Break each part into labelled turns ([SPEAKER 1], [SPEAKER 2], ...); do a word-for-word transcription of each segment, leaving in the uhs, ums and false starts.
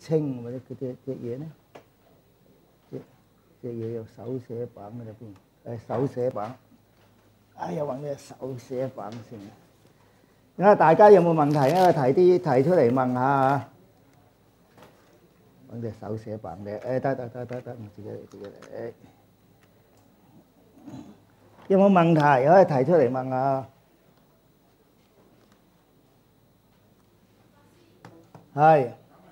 [SPEAKER 1] 清或者佢隻隻嘢咧，隻隻嘢有手寫板喺入邊，誒手寫板。哎呀，揾隻手寫板先。咁啊，大家有冇問題咧？提啲提出嚟問下嚇。揾隻手寫板嘅，誒得得得得得，我自己嚟自己嚟。有冇問題可以提出嚟問下？係。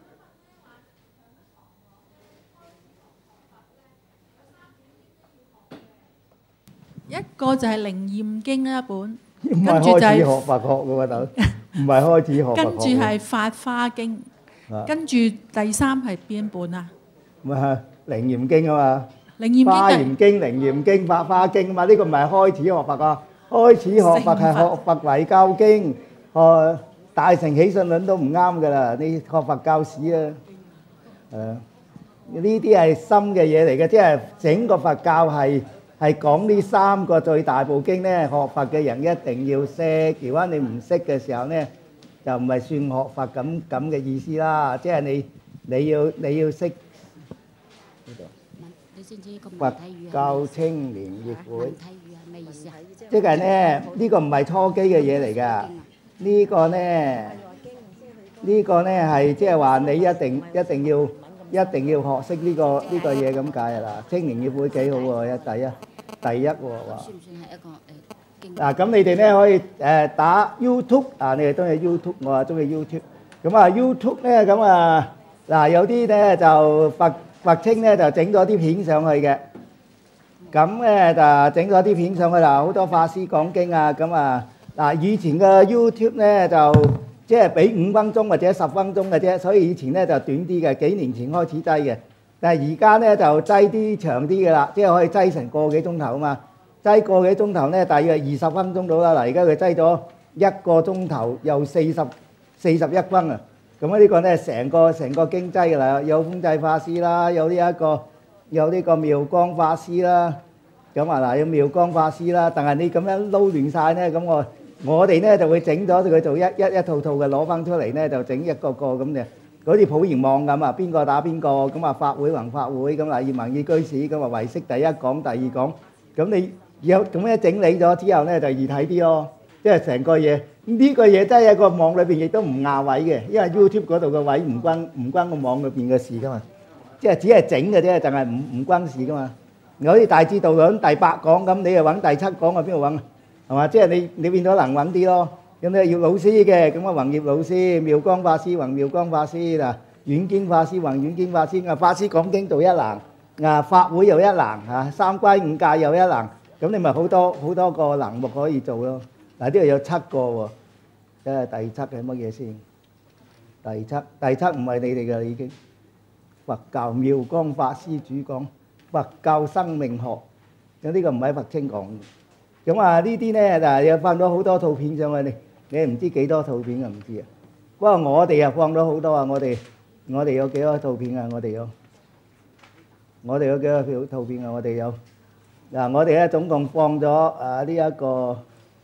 [SPEAKER 2] 一個就係《靈驗經》一本，
[SPEAKER 1] 唔係開始學佛學嘅喎，豆，唔係開始學佛學。
[SPEAKER 2] 跟住係《法華經》，跟住第三係邊本啊？
[SPEAKER 1] 咪係《靈驗經》啊嘛，
[SPEAKER 2] 《靈驗經》、
[SPEAKER 1] 《華嚴經》、《靈驗經》、《法華經》啊嘛，呢個唔係開始學佛啊，開始學佛係學佛遺教經，學大乘起信論都唔啱㗎啦，你學佛教史啊，誒，呢啲係深嘅嘢嚟嘅，即係整個佛教係。係講呢三個最大部經咧，學佛嘅人一定要識。如果你唔識嘅時候咧，就唔係算學佛咁咁嘅意思啦。即係你你要你要識呢度。佛教青年協會，即係咧呢個唔係初機嘅嘢嚟㗎。呢個咧呢個咧係即係話你一定一定要一定要學識呢個呢個嘢咁解啦。青年協會幾好喎，一第一。第一喎，話算唔算係一個誒經？嗱，咁你哋咧可以誒打 YouTube 啊，你哋都係 YouTube，我啊中意 YouTube。咁啊 YouTube 咧，咁啊嗱有啲咧就佛佛青咧就整咗啲片上去嘅。咁咧就整咗啲片上去啦，好多法師講經啊。咁啊嗱，以前嘅 YouTube 咧就即係俾五分鐘或者十分鐘嘅啫，所以以前咧就短啲嘅，幾年前開始擠嘅。但係而家咧就擠啲長啲嘅啦，即係可以擠成個幾鐘頭啊嘛，擠個幾鐘頭咧，大約二十分鐘到啦。嗱，而家佢擠咗一個鐘頭又四十四十一分啊！咁啊呢個咧成個成個經擠嘅啦，有風濟法師啦，有呢一個有呢個妙光法師啦，咁啊嗱有妙光法師啦。但係你咁樣撈亂曬咧，咁我我哋咧就會整咗佢做一一一套套嘅攞翻出嚟咧，就整一個個咁嘅。好似普賢網咁啊，邊個打邊個咁啊？法會還法會咁啊，要民意居士咁啊，唯識第一講，第二講，咁你有咁樣整理咗之後咧，就易睇啲咯。即係成個嘢呢個嘢真係喺個網裏邊亦都唔壓位嘅，因為 YouTube 嗰度個位唔關唔關個網裏邊嘅事噶嘛，即係只係整嘅啫，就係唔唔關事噶嘛。好似大智度論第八講咁，你又揾第七講啊？邊度揾啊？係嘛？即係你你變咗能揾啲咯。咁你要老師嘅，咁啊宏業老師、妙光法師、宏妙光法師嗱，遠經法師、宏遠經法師啊，法師講經道一欄啊，法會又一欄嚇，三歸五戒又一欄，咁你咪好多好多個欄目可以做咯。嗱，呢度有七個喎，即係第七係乜嘢先？第七第七唔係你哋嘅已經，佛教妙光法師主講佛教生命學，咁呢個唔係佛青講嘅。咁啊呢啲咧就又放咗好多套片上去你。你唔知幾多套片啊？唔知啊。不過我哋啊放咗好多啊！我哋我哋有幾多套片啊？我哋有，我哋有幾多票套片啊？我哋有嗱，我哋咧總共放咗啊呢一個，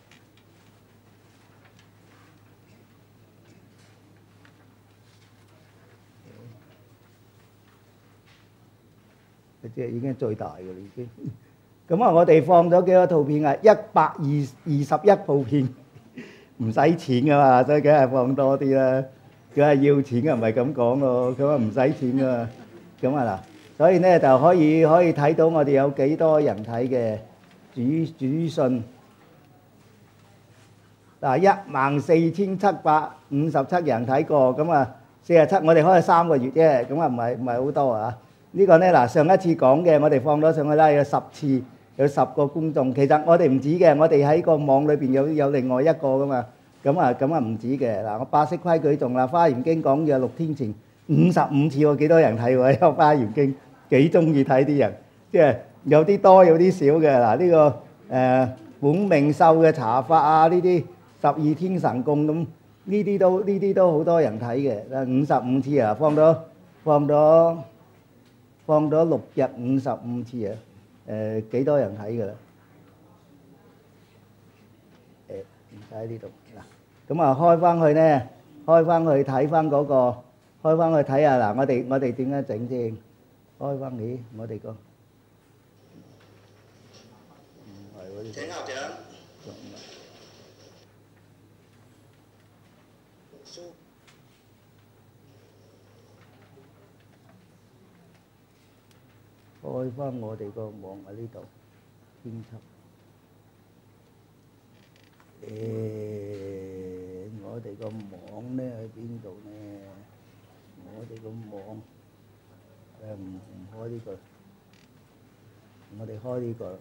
[SPEAKER 1] 即係已經最大嘅啦已經。咁啊，我哋放咗幾多套片啊？一百二二十一部片。唔使錢噶嘛，所以梗係放多啲啦。佢係要錢嘅，唔係咁講咯。佢話唔使錢噶嘛，咁啊嗱，所以咧就可以可以睇到我哋有幾多人睇嘅主主信嗱，一萬四千七百五十七人睇過，咁啊四十七，我哋開咗三個月啫，咁啊唔係唔係好多啊。呢個咧嗱，上一次講嘅我哋放咗上去啦，有十次。有十個觀眾，其實我哋唔止嘅，我哋喺個網裏邊有有另外一個噶嘛，咁啊咁啊唔止嘅嗱，我八識規矩仲啦，《華嚴經》講嘅六天前五十五次喎，幾多人睇喎？《華嚴經》幾中意睇啲人，即係有啲多有啲少嘅嗱，呢個誒本命秀嘅茶法啊，呢啲十二天神供咁，呢啲都呢啲都好多人睇嘅，五十五次啊，放咗放咗放咗六日五十五次啊！誒幾多人睇㗎啦？誒唔使喺呢度嗱，咁啊開翻去咧，開翻去睇翻嗰個開翻去睇下嗱，我哋我哋點樣整先？開翻咦，我哋個唔係喎呢個。
[SPEAKER 3] 請校長。
[SPEAKER 1] 開翻我哋個網喺呢度編輯。誒，我哋個網咧喺邊度咧？我哋個網誒唔唔開呢個，我哋開呢個。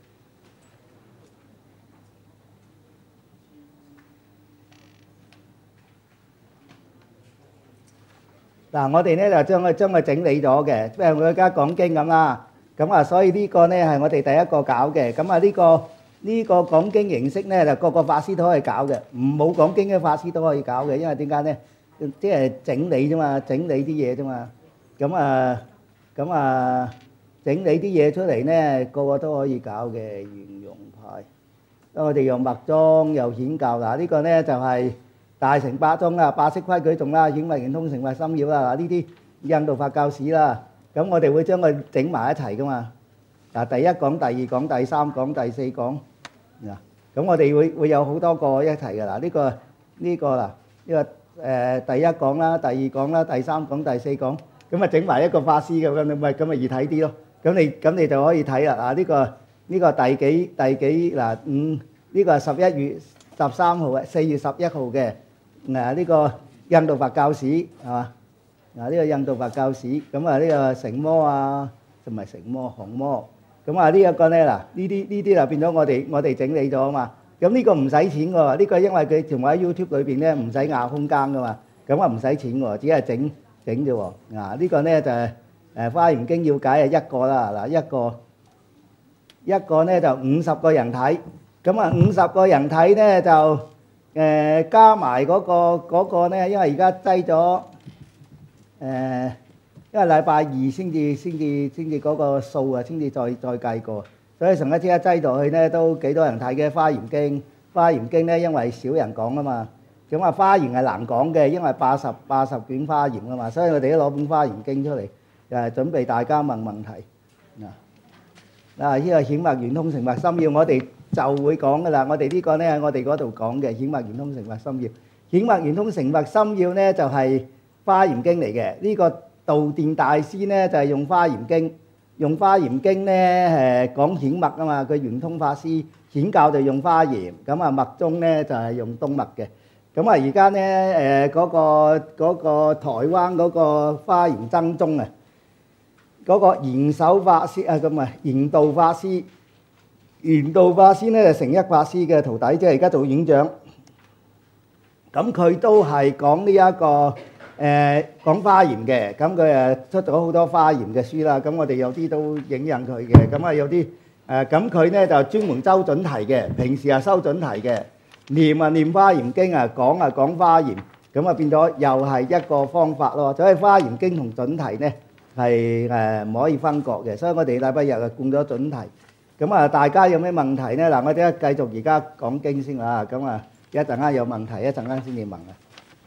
[SPEAKER 1] 嗱，我哋咧就將佢將佢整理咗嘅，即係我而家講經咁啦。咁啊，所以呢個咧係我哋第一個搞嘅。咁啊，呢個呢個講經形式咧，就個個法師都可以搞嘅，唔冇講經嘅法師都可以搞嘅。因為點解咧？即係整理啫嘛，整理啲嘢啫嘛。咁啊，咁啊，整理啲嘢出嚟咧，個個都可以搞嘅。圓融派，我哋用密宗又顯教嗱，呢個咧就係大乘八宗啦，八識規矩頌啦，顯密圓通成佛心要啦。嗱，呢啲印度佛教史啦。咁我哋會將佢整埋一齊噶嘛？嗱，第一講、第二講、第三講、第四講嗱，咁我哋會會有好多個一齊噶啦。呢個呢個啦，呢個誒第一講啦、第二講啦、第三講、第四講，咁啊整埋一個法師嘅咁，你咪咁咪易睇啲咯。咁你咁你就可以睇啦。啊，呢個呢個第幾第幾嗱五呢個係十一月十三號嘅，四月十一號嘅嗱，呢個印度佛教史係嘛？嗱，呢個印度佛教史，咁啊呢個成魔啊，同埋成魔、降魔，咁啊呢一個咧嗱，呢啲呢啲就變咗我哋我哋整理咗啊嘛。咁呢個唔使錢嘅喎，呢個因為佢全部喺 YouTube 裏邊咧唔使壓空間嘅嘛，咁啊唔使錢喎，只係整整啫喎。嗱，呢個咧就係誒《華嚴經要解》係一個啦，嗱一個一個咧就五十個人睇，咁啊五十個人睇咧就誒加埋嗰個嗰個咧，因為而家低咗。誒，因為禮拜二先至先至先至嗰個數啊，先至再再計過，所以上一次一擠落去咧都幾多人睇嘅《華嚴經》。《華嚴經》咧因為少人講啊嘛，咁啊《華嚴》係難講嘅，因為八十八十卷《華嚴》啊嘛，所以我哋都攞本《華嚴經》出嚟，誒準備大家問問題。嗱，嗱呢個顯密圓通成佛心要，我哋就會講噶啦。我哋呢個咧喺我哋嗰度講嘅顯密圓通成佛心要，顯密圓通成佛心要咧就係華嚴經嚟嘅，呢個道電大師咧就係用華嚴經，用華嚴經咧誒講顯密啊嘛，佢圓通法師顯教就用華嚴，咁啊密宗咧就係用東密嘅。咁啊而家咧誒嗰個嗰個台灣嗰個華嚴僧宗啊，嗰個賢首法師啊咁啊賢道法師，賢道法師咧就成一法師嘅徒弟，即係而家做院長。咁佢都係講呢一個。誒講華嚴嘅，咁佢誒出咗好多華嚴嘅書啦。咁我哋有啲都影印佢嘅，咁啊有啲誒咁佢咧就專門周準提嘅，平時係收準提嘅，念啊念華嚴經啊，講啊講華嚴，咁啊變咗又係一個方法咯。所以華嚴經同準提咧係誒唔可以分割嘅，所以我哋禮拜日啊供咗準提。咁啊大家有咩問題咧？嗱，我哋繼續而家講經先啦。咁啊一陣間有問題，一陣間先至問啊。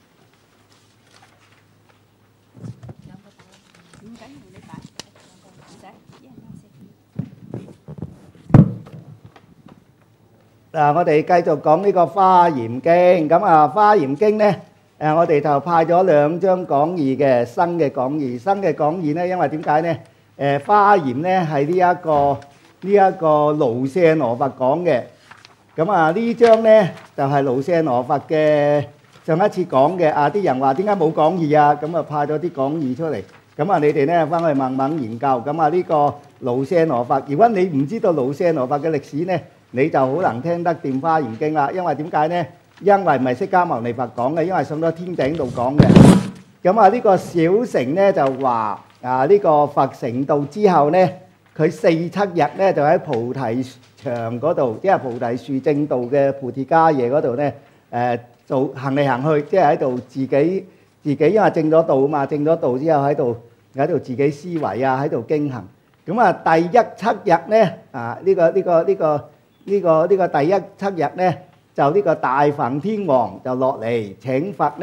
[SPEAKER 1] 嗱，我哋繼續講呢個《華嚴經》。咁啊，《華嚴經》咧，誒，我哋就派咗兩張講義嘅新嘅講義。新嘅講義咧，因為點解咧？誒，《華嚴》咧係呢一個呢一個盧舍羅佛講嘅。咁啊，呢張咧就係盧舍羅佛嘅上一次講嘅。啊，啲人話點解冇講義啊？咁啊，派咗啲講義出嚟。咁啊，你哋咧翻去慢慢研究。咁啊，呢個盧舍羅佛，如果你唔知道盧舍羅佛嘅歷史咧，你就好難聽得掂《華嚴經》啦，因為點解呢？因為唔係釋迦牟尼佛講嘅，因為上咗天頂度講嘅。咁啊，呢個小乘呢就話啊，呢個佛成道之後呢，佢四七日呢就喺菩提場嗰度，即係菩提樹正道嘅菩提伽耶嗰度呢，誒做行嚟行去，即係喺度自己自己，因為證咗道啊嘛，證咗道之後喺度喺度自己思維啊，喺度經行。咁啊，第一七日呢，啊呢個呢個呢個。呢個呢個第一七日咧，就呢個大梵天王就落嚟請佛咧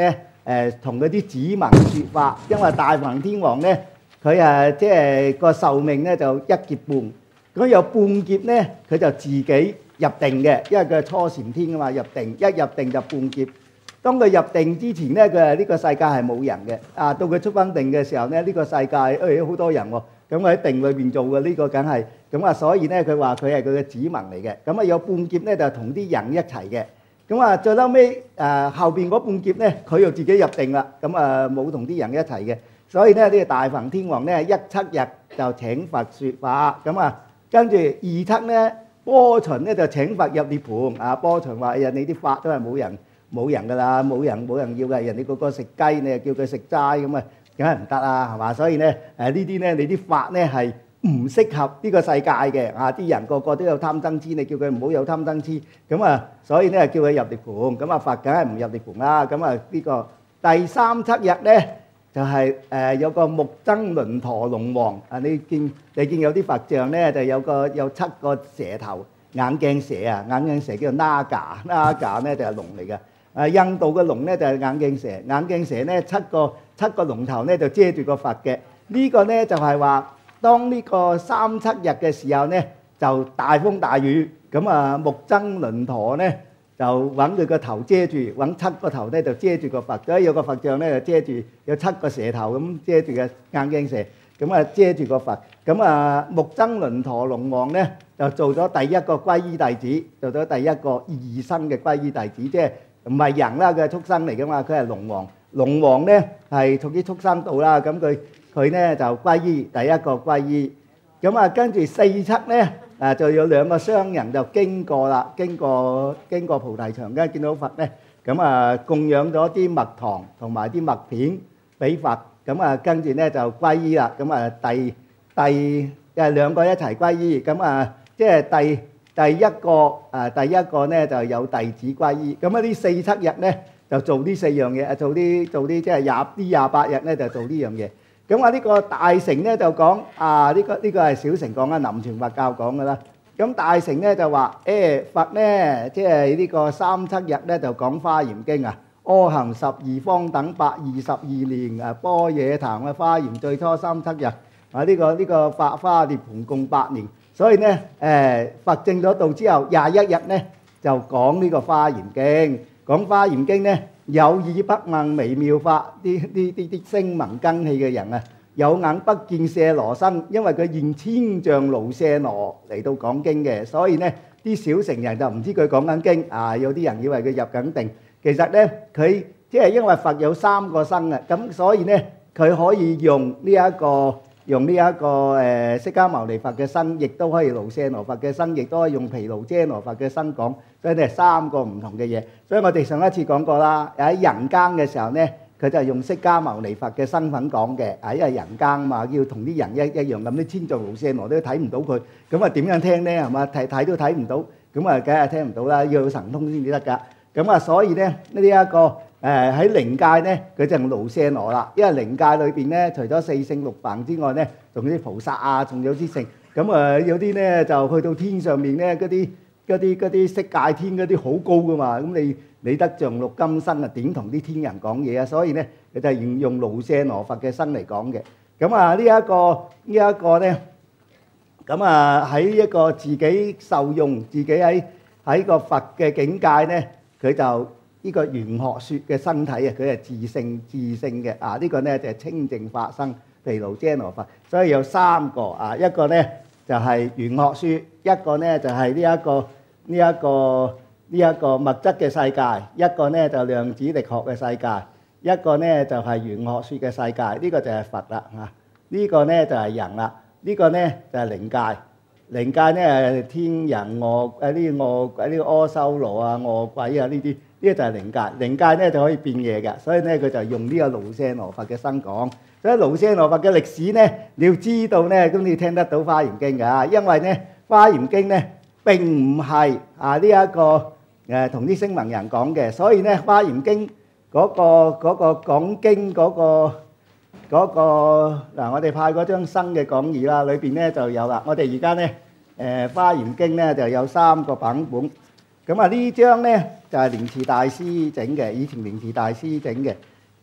[SPEAKER 1] 誒同嗰啲子民説法，因為大梵天王咧佢誒即係個壽命咧就一劫半，咁有半劫咧佢就自己入定嘅，因為佢係初禪天啊嘛，入定一入定就半劫。當佢入定之前咧，佢係呢個世界係冇人嘅。啊，到佢出翻定嘅時候咧，呢個世界誒好多人喎。咁佢喺定裏邊做嘅呢個梗係咁啊，所以咧佢話佢係佢嘅子民嚟嘅。咁啊有半劫咧就同啲人一齊嘅。咁啊最嬲尾誒後邊嗰半劫咧，佢又自己入定啦。咁啊冇同啲人一齊嘅。所以咧呢個大梵天王咧一七日就請佛説法。咁啊跟住二七咧波旬咧就請佛入涅盤。啊波旬話人哋啲法都係冇人。冇人㗎啦，冇人冇人要嘅，人哋個個食雞，你又叫佢食齋咁啊，梗係唔得啦，係嘛？所以咧誒呢啲咧，你啲法咧係唔適合呢個世界嘅啊！啲人個個都有貪嗔痴，你叫佢唔好有貪嗔痴，咁啊，所以咧叫佢入涅盤，咁啊佛梗係唔入涅盤啦。咁啊呢個第三七日咧就係誒有個目僧倫陀龍王啊！你見你見有啲佛像咧就有個有七個蛇頭眼鏡蛇啊，眼鏡蛇叫做 Naga，Naga 咧就係龍嚟嘅。誒印度嘅龍咧就係眼鏡蛇，眼鏡蛇咧七個七個龍頭咧就遮住個佛嘅。呢個咧就係話，當呢個三七日嘅時候咧，就大風大雨，咁啊目僧倫陀咧就揾佢個頭遮住，揾七個頭咧就遮住個佛。所以有個佛像咧就遮住有七個蛇頭咁遮住嘅眼鏡蛇，咁啊遮住個佛。咁啊目僧倫陀龍王咧就做咗第一個皈依弟子，做咗第一個異生嘅皈依弟子，即係。唔係人啦，佢係畜生嚟噶嘛，佢係龍王。龍王咧係從啲畜生道啦，咁佢佢咧就皈依第一個皈依。咁啊，跟住四七咧啊，就有兩個商人就經過啦，經過經過菩提場，跟住見到佛咧，咁啊供養咗啲蜜糖同埋啲麥片俾佛，咁啊跟住咧就皈依啦。咁啊第第誒兩個一齊皈依，咁啊即係第。第一個誒，第一個咧就有弟子皈依，咁啊呢四七日咧就做呢四樣嘢，做啲做啲即係廿呢廿八日咧就做呢樣嘢。咁啊呢個大乘咧就講啊呢個呢個係小乘講啊，南傳佛教講噶啦。咁大乘咧就話誒佛咧即係呢個三七日咧就講華嚴經啊，阿含十二方等百二十二年啊，般若談啊華嚴最初三七日啊呢個呢個法華涅槃共八年。所以咧，誒佛證咗道之後，廿一日咧就講呢個華嚴經，講華嚴經咧有耳不聞微妙法，啲啲啲啲聲聞根器嘅人啊，有眼不見舍羅身，因為佢現千丈盧舍羅嚟到講經嘅，所以咧啲小乘人就唔知佢講緊經啊，有啲人以為佢入緊定，其實咧佢即係因為佛有三個身啊，咁所以咧佢可以用呢一個。用呢一個誒釋迦牟尼佛嘅身，亦都可以盧舍羅佛嘅身，亦都可以用毗盧遮那佛嘅身講，所以呢係三個唔同嘅嘢。所以我哋上一次講過啦，喺人間嘅時候咧，佢就係用釋迦牟尼佛嘅身份講嘅，啊因為人間嘛，要同啲人一一樣咁，啲千丈盧舍羅都睇唔到佢，咁啊點樣聽咧係嘛？睇睇都睇唔到，咁啊梗係聽唔到啦，要有神通先至得㗎。咁啊所以咧呢一個。誒喺靈界咧，佢就用盧舍羅啦，因為靈界裏邊咧，除咗四聖六梵之外咧，仲有啲菩薩啊，仲有啲聖，咁啊有啲咧就去到天上面咧，嗰啲嗰啲嗰啲色界天嗰啲好高噶嘛，咁你你得象六金身啊，點同啲天人講嘢啊？所以咧，佢就係用用盧舍羅佛嘅身嚟講嘅。咁啊呢一個呢一個咧，咁啊喺一個自己受用，自己喺喺個佛嘅境界咧，佢就。呢個玄學説嘅身體啊，佢係自性自性嘅啊，呢個咧就係清淨法身毗盧遮那佛，所以有三個啊，一個咧就係玄學説，一個咧就係呢一個呢一個呢一個物質嘅世界，一個咧就量子力學嘅世界，一個咧就係玄學説嘅世界，呢個就係佛啦嚇，呢個咧就係人啦，呢個咧就係靈界。靈界咧係天人惡誒呢個惡誒呢個阿修羅啊惡鬼啊呢啲，呢個就係靈界。靈界咧就可以變嘢嘅，所以咧佢就用呢個盧舍那佛嘅身講。所以盧舍那佛嘅歷史咧，你要知道咧，咁你聽得到《華嚴經》㗎，因為咧《華嚴經》咧並唔係啊呢一個誒同啲聲聞人講嘅，所以咧《華嚴經》嗰個嗰個講經嗰個。嗰個嗱，我哋派嗰張新嘅講義啦，裏邊咧就有啦。我哋而家咧誒《華嚴經》咧就有三個版本。咁啊呢張咧就係蓮池大師整嘅，以前蓮池大師整嘅。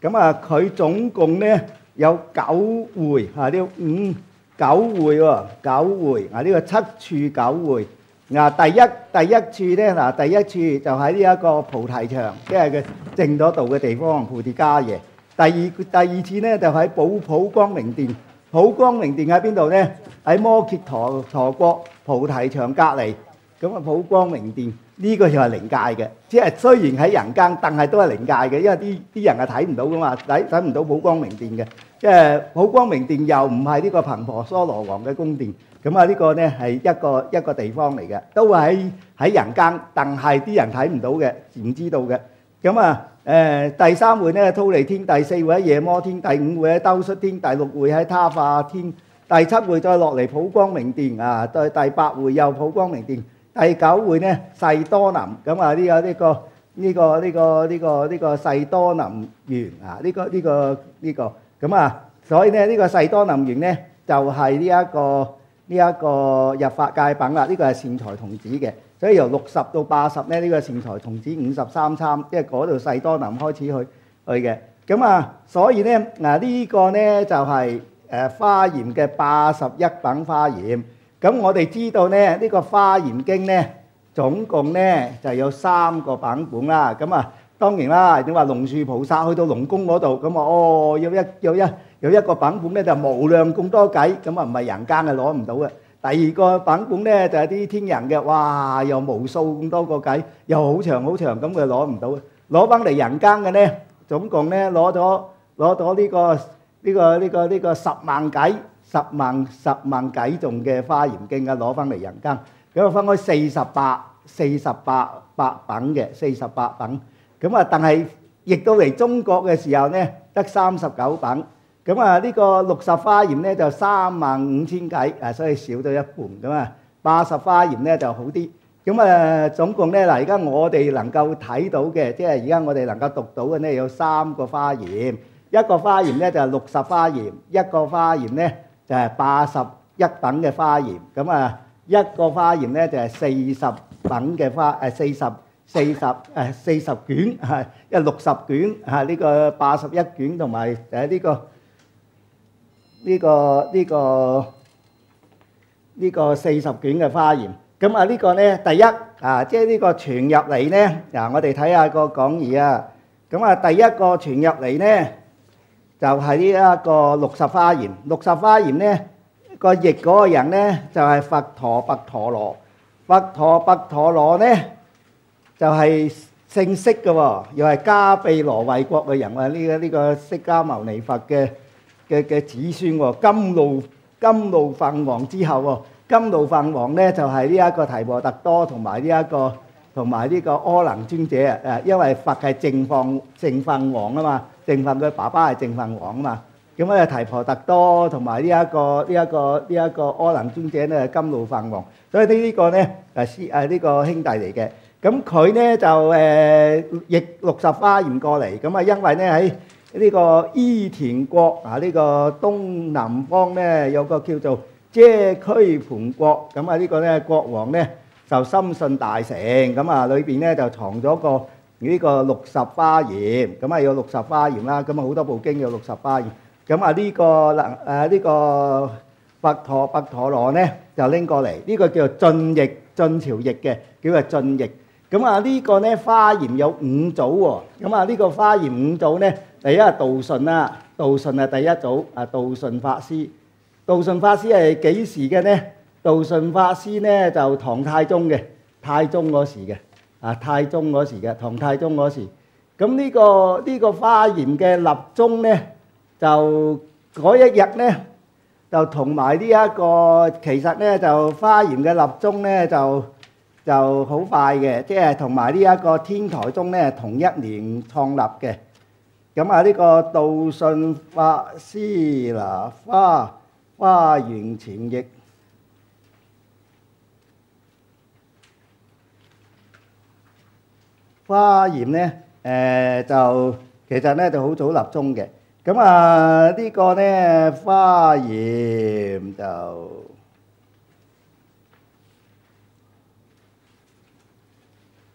[SPEAKER 1] 咁啊，佢總共咧有九會啊，呢五九會喎，九會啊，呢個七處九會。嗱，第一第一處咧，嗱第一處就喺呢一個菩提場，即係佢證咗道嘅地方，菩提伽耶。第二第二次咧就喺寶普光明殿，普光明殿喺邊度咧？喺摩羯陀陀國菩提場隔離。咁啊，普光明殿呢個就係靈界嘅，即係雖然喺人間，但係都係靈界嘅，因為啲啲人係睇唔到噶嘛，睇睇唔到普光明殿嘅。即係普光明殿又唔係呢個頻婆娑羅王嘅宮殿。咁啊，呢個咧係一個一個地方嚟嘅，都喺喺人間，但係啲人睇唔到嘅，唔知道嘅。咁啊，誒第三會咧，忉利天；第四會喺夜摩天；第五會喺兜率天；第六會喺他化天；第七會再落嚟普光明殿啊，對第八會又普光明殿；第九會咧世多林，咁啊呢個呢個呢個呢個呢個呢個世多林園啊，呢個呢個呢個咁啊，所以咧呢個世多林園咧就係呢一個。呢一個入法界品啦，呢個係善財童子嘅，所以由六十到八十咧，呢個善財童子五十三參，即係嗰度世多林開始去去嘅。咁啊，所以咧嗱呢個咧就係誒華嚴嘅八十一品華嚴。咁我哋知道咧呢個華嚴經咧總共咧就有三個版本啦。咁啊當然啦，你話龍樹菩薩去到龍宮嗰度，咁啊哦有一有一。有一個版本咧就無量咁多偈，咁啊唔係人間嘅攞唔到嘅。第二個版本咧就係啲天人嘅，哇又無數咁多個偈，又好長好長，咁佢攞唔到。攞翻嚟人間嘅咧，總共咧攞咗攞咗呢個呢個呢個呢個十萬偈，十萬十萬偈頌嘅華嚴經啊，攞翻嚟人間。咁啊分開四十八四十八八品嘅，四十八品。咁啊但係譯到嚟中國嘅時候咧，得三十九品。咁啊，呢個六十華嚴咧就三萬五千偈，啊，所以少咗一半咁啊。八十華嚴咧就好啲。咁啊，總共咧嗱，而家我哋能夠睇到嘅，即係而家我哋能夠讀到嘅咧有三個華嚴。一個華嚴咧就係六十華嚴，一個華嚴咧就係八十一品嘅華嚴。咁啊，一個華嚴咧就係四十品嘅華，誒四十四十誒四十卷係，因為六十卷嚇呢個八十一卷同埋誒呢個。呢個呢個呢個四十卷嘅華嚴，咁啊呢個咧第一啊，即係呢個傳入嚟咧，嗱我哋睇下個講義啊，咁啊第一個傳入嚟咧就係呢一個六十華嚴，六十華嚴咧個譯嗰個人咧就係佛陀跋陀羅，佛陀跋陀羅咧就係姓釋嘅喎，又係迦毗羅衛國嘅人啊，呢個呢個釋迦牟尼佛嘅。嘅嘅子孫喎，甘露甘露飯王之後喎，甘露飯王咧就係呢一個提婆達多同埋呢一個同埋呢個阿能尊者啊，誒，因為佛係淨飯淨飯王啊嘛，淨飯嘅爸爸係淨飯王啊嘛，咁咧提婆達多同埋呢一個呢一個呢一個阿能尊者咧係甘露飯王，所以呢呢個咧係師誒呢個兄弟嚟嘅，咁佢咧就誒譯六十華嚴過嚟，咁啊因為咧喺呢個伊田國啊，呢個東南方咧有個叫做遮拘盤國，咁啊呢個咧國王咧就深信大乘，咁啊裏邊咧就藏咗個呢個六十華嚴，咁啊有六十華嚴啦，咁啊好多部經有六十華嚴，咁啊呢個能誒呢個佛陀跋陀羅咧就拎過嚟，呢個叫做晉譯晉朝譯嘅，叫做晉譯。咁啊呢個咧華嚴有五組喎，咁啊呢個華嚴五組咧。第一係道順啦，道順係第一組，啊道順法師，道順法師係幾時嘅咧？道順法師咧就唐太宗嘅，太宗嗰時嘅，啊太宗嗰時嘅，唐太宗嗰時。咁呢個呢個華嚴嘅立宗咧，就嗰一日咧，就同埋呢一個其實咧就華嚴嘅立宗咧就就好快嘅，即係同埋呢一個天台宗咧同一年創立嘅。咁啊呢個道順法師嗱華華嚴前譯，華嚴咧誒就其實咧就好早立宗嘅。咁啊呢個咧華嚴就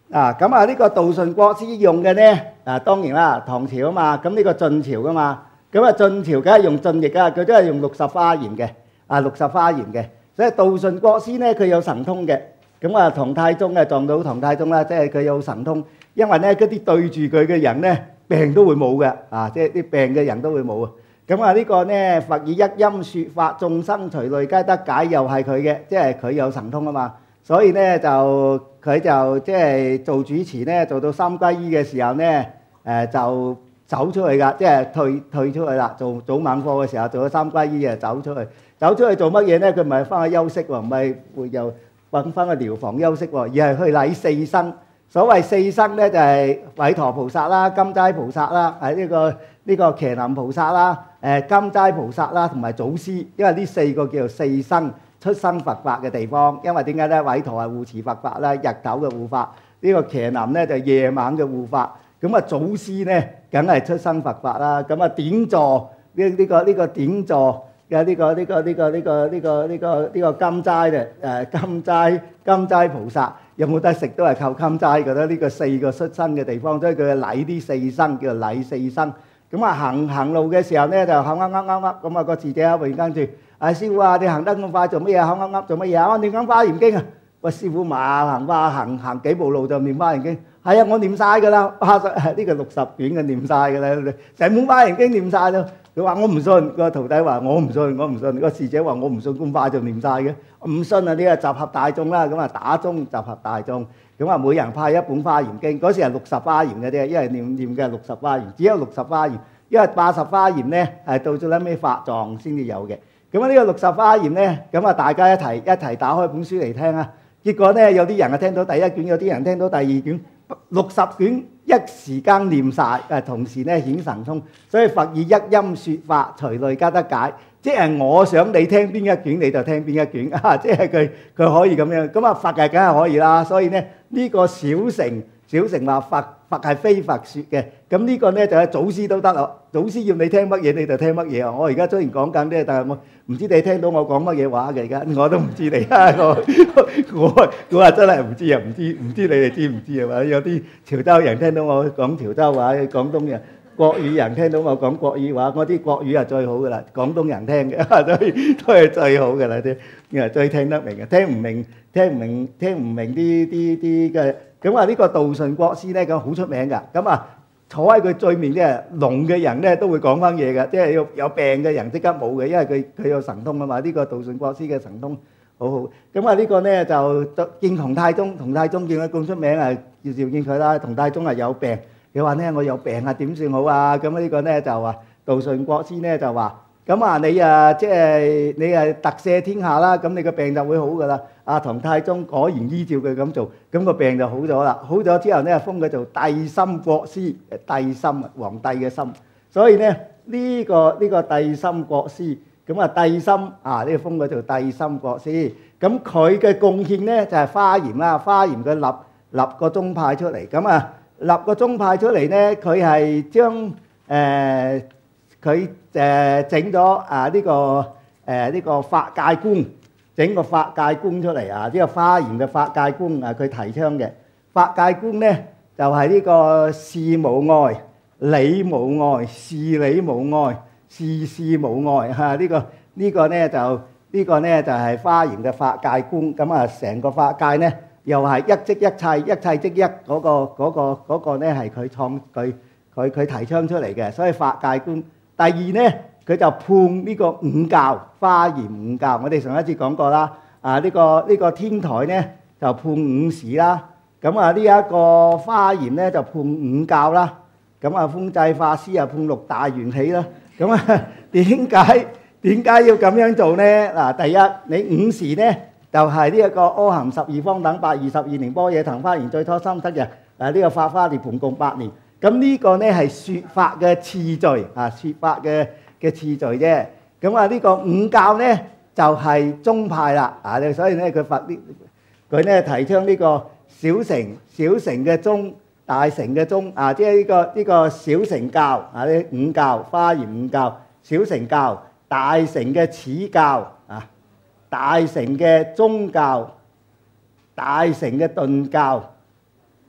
[SPEAKER 1] 啊，咁啊呢個道順國師用嘅咧，啊當然啦，唐朝啊嘛，咁呢個晉朝噶嘛，咁啊晉朝梗係用晉譯啊，佢都係用六十花言嘅，啊六十花言嘅，所以道順國師咧佢有神通嘅，咁啊唐太宗啊撞到唐太宗啦，即係佢有神通，因為咧嗰啲對住佢嘅人咧病都會冇嘅，啊即係啲病嘅人都會冇啊，咁啊呢個咧佛以一音説法，眾生隨類皆得解，又係佢嘅，即係佢有神通啊嘛。所以咧就佢就即係做主持咧，做到三歸依嘅時候咧，誒就走出去㗎，即係退退出去啦。做早晚課嘅時候，做咗三歸依就走出去，走出去做乜嘢咧？佢唔係翻去休息喎，唔係會又揾翻個療房休息喎，而係去禮四生。所謂四生咧，就係韋馱菩薩啦、金齋菩薩啦、係呢個呢個伽藍菩薩啦、誒金齋菩薩啦，同埋祖師，因為呢四個叫做四生。出生佛法嘅地方，因為點解咧？韋馱係護持佛法啦，日頭嘅護法；呢個伽藍咧就夜晚嘅護法。咁啊，祖師咧梗係出生佛法啦。咁啊，典座呢呢個呢個典座嘅呢個呢個呢個呢個呢個呢個呢個金齋嘅誒金齋金齋菩薩有冇得食都係靠金齋嘅啦。呢個四個出生嘅地方，所以佢禮啲四生叫做禮四生。咁啊，行行路嘅時候咧就口噏噏噏噏，咁啊個侍者喺邊跟住。啊師傅啊，你行得咁快做乜嘢？口噏噏做乜嘢啊？我念緊華嚴經啊！喂師傅馬行花行行幾步路就念華嚴經。係啊，我念曬㗎啦，呢個六十卷嘅念曬㗎啦，成本華嚴經念曬咯。佢話我唔信，個徒弟話我唔信，我唔信。個侍者話我唔信咁快就念曬嘅，唔信啊！呢個集合大眾啦，咁啊打鐘集合大眾，咁啊每人派一本華嚴經。嗰時係六十華嚴嘅啫，因為念念嘅六十華嚴，只有六十華嚴，因為八十華嚴咧係到最撚尾法藏先至有嘅。咁啊呢個六十華嚴咧，咁啊大家一齊一齊打開本書嚟聽啊！結果咧有啲人啊聽到第一卷，有啲人聽到第二卷，六十卷一時間念曬，誒同時咧顯神通，所以佛以一音説法，隨類皆得解。即係我想你聽邊一卷你就聽邊一卷啊！即係佢佢可以咁樣，咁啊佛係梗係可以啦。所以咧呢個小乘小乘話佛佛係非佛説嘅，咁呢個咧就係祖師都得咯。祖師要你聽乜嘢你就聽乜嘢啊！我而家雖然講緊咧，但係我唔知你聽到我講乜嘢話嘅，而家我都唔知你啊！我我我話真係唔知啊，唔知唔知你哋知唔知啊？或者有啲潮州人聽到我講潮州話，廣東人國語人聽到我講國語話，我啲國語係最好噶啦，廣東人聽嘅都都係最好噶啦啲，係最聽得明嘅，聽唔明聽唔明聽唔明啲啲啲嘅。咁啊呢個道順國師咧咁好出名㗎，咁啊坐喺佢對面嘅聾嘅人咧都會講翻嘢㗎，即係有有病嘅人即刻冇嘅，因為佢佢有神通啊嘛。呢個道順國師嘅神通好好。咁啊呢個咧就見同太宗，同太宗見佢咁出名啊，要召見佢啦。同太宗係有病，佢話咧我有病啊，點算好啊？咁呢個咧就話道順國師咧就話。咁啊，你啊，即係你係特赦天下啦，咁你個病就會好噶啦。阿唐太宗果然依照佢咁做，咁個病就好咗啦。好咗之後咧，封佢做帝心國師，帝心啊，皇帝嘅心。所以咧，呢個呢個帝心國師，咁啊帝心啊，呢個封佢做帝心國師。咁佢嘅貢獻咧就係華嚴啦，華嚴佢立立個宗派出嚟。咁啊，立個宗派出嚟咧，佢係將誒。佢誒整咗啊呢個誒呢個法界觀，整個法界觀出嚟啊！呢個華嚴嘅法界觀啊，佢提倡嘅法界觀咧就係呢個事無礙、理無礙、事理無礙、事事無礙嚇。呢個呢個咧就呢個咧就係華嚴嘅法界觀。咁啊，成個法界咧又係一即一切，一切即一嗰個嗰個嗰個咧係佢創佢佢佢提倡出嚟嘅，所以法界觀。第二咧，佢就判呢個五教，華嚴五教。我哋上一次講過啦，啊呢個呢個天台咧就判五時啦。咁啊呢一個華嚴咧就判五教啦。咁啊風濟法師啊判六大緣起啦。咁啊點解點解要咁樣做咧？嗱，第一你五時咧就係呢一個阿含十二方等八二十二年般若騰華嚴最初三得嘅。啊呢個法華涅槃共八年。咁呢個咧係説法嘅次序啊，説法嘅嘅次序啫。咁啊呢個五教咧就係宗派啦啊，所以咧佢發呢佢咧提倡呢個小乘小乘嘅宗、大乘嘅宗啊，即係呢個呢個小乘教啊，呢五教華嚴五教、小乘教、大乘嘅始教啊、大乘嘅宗教、大乘嘅頓教。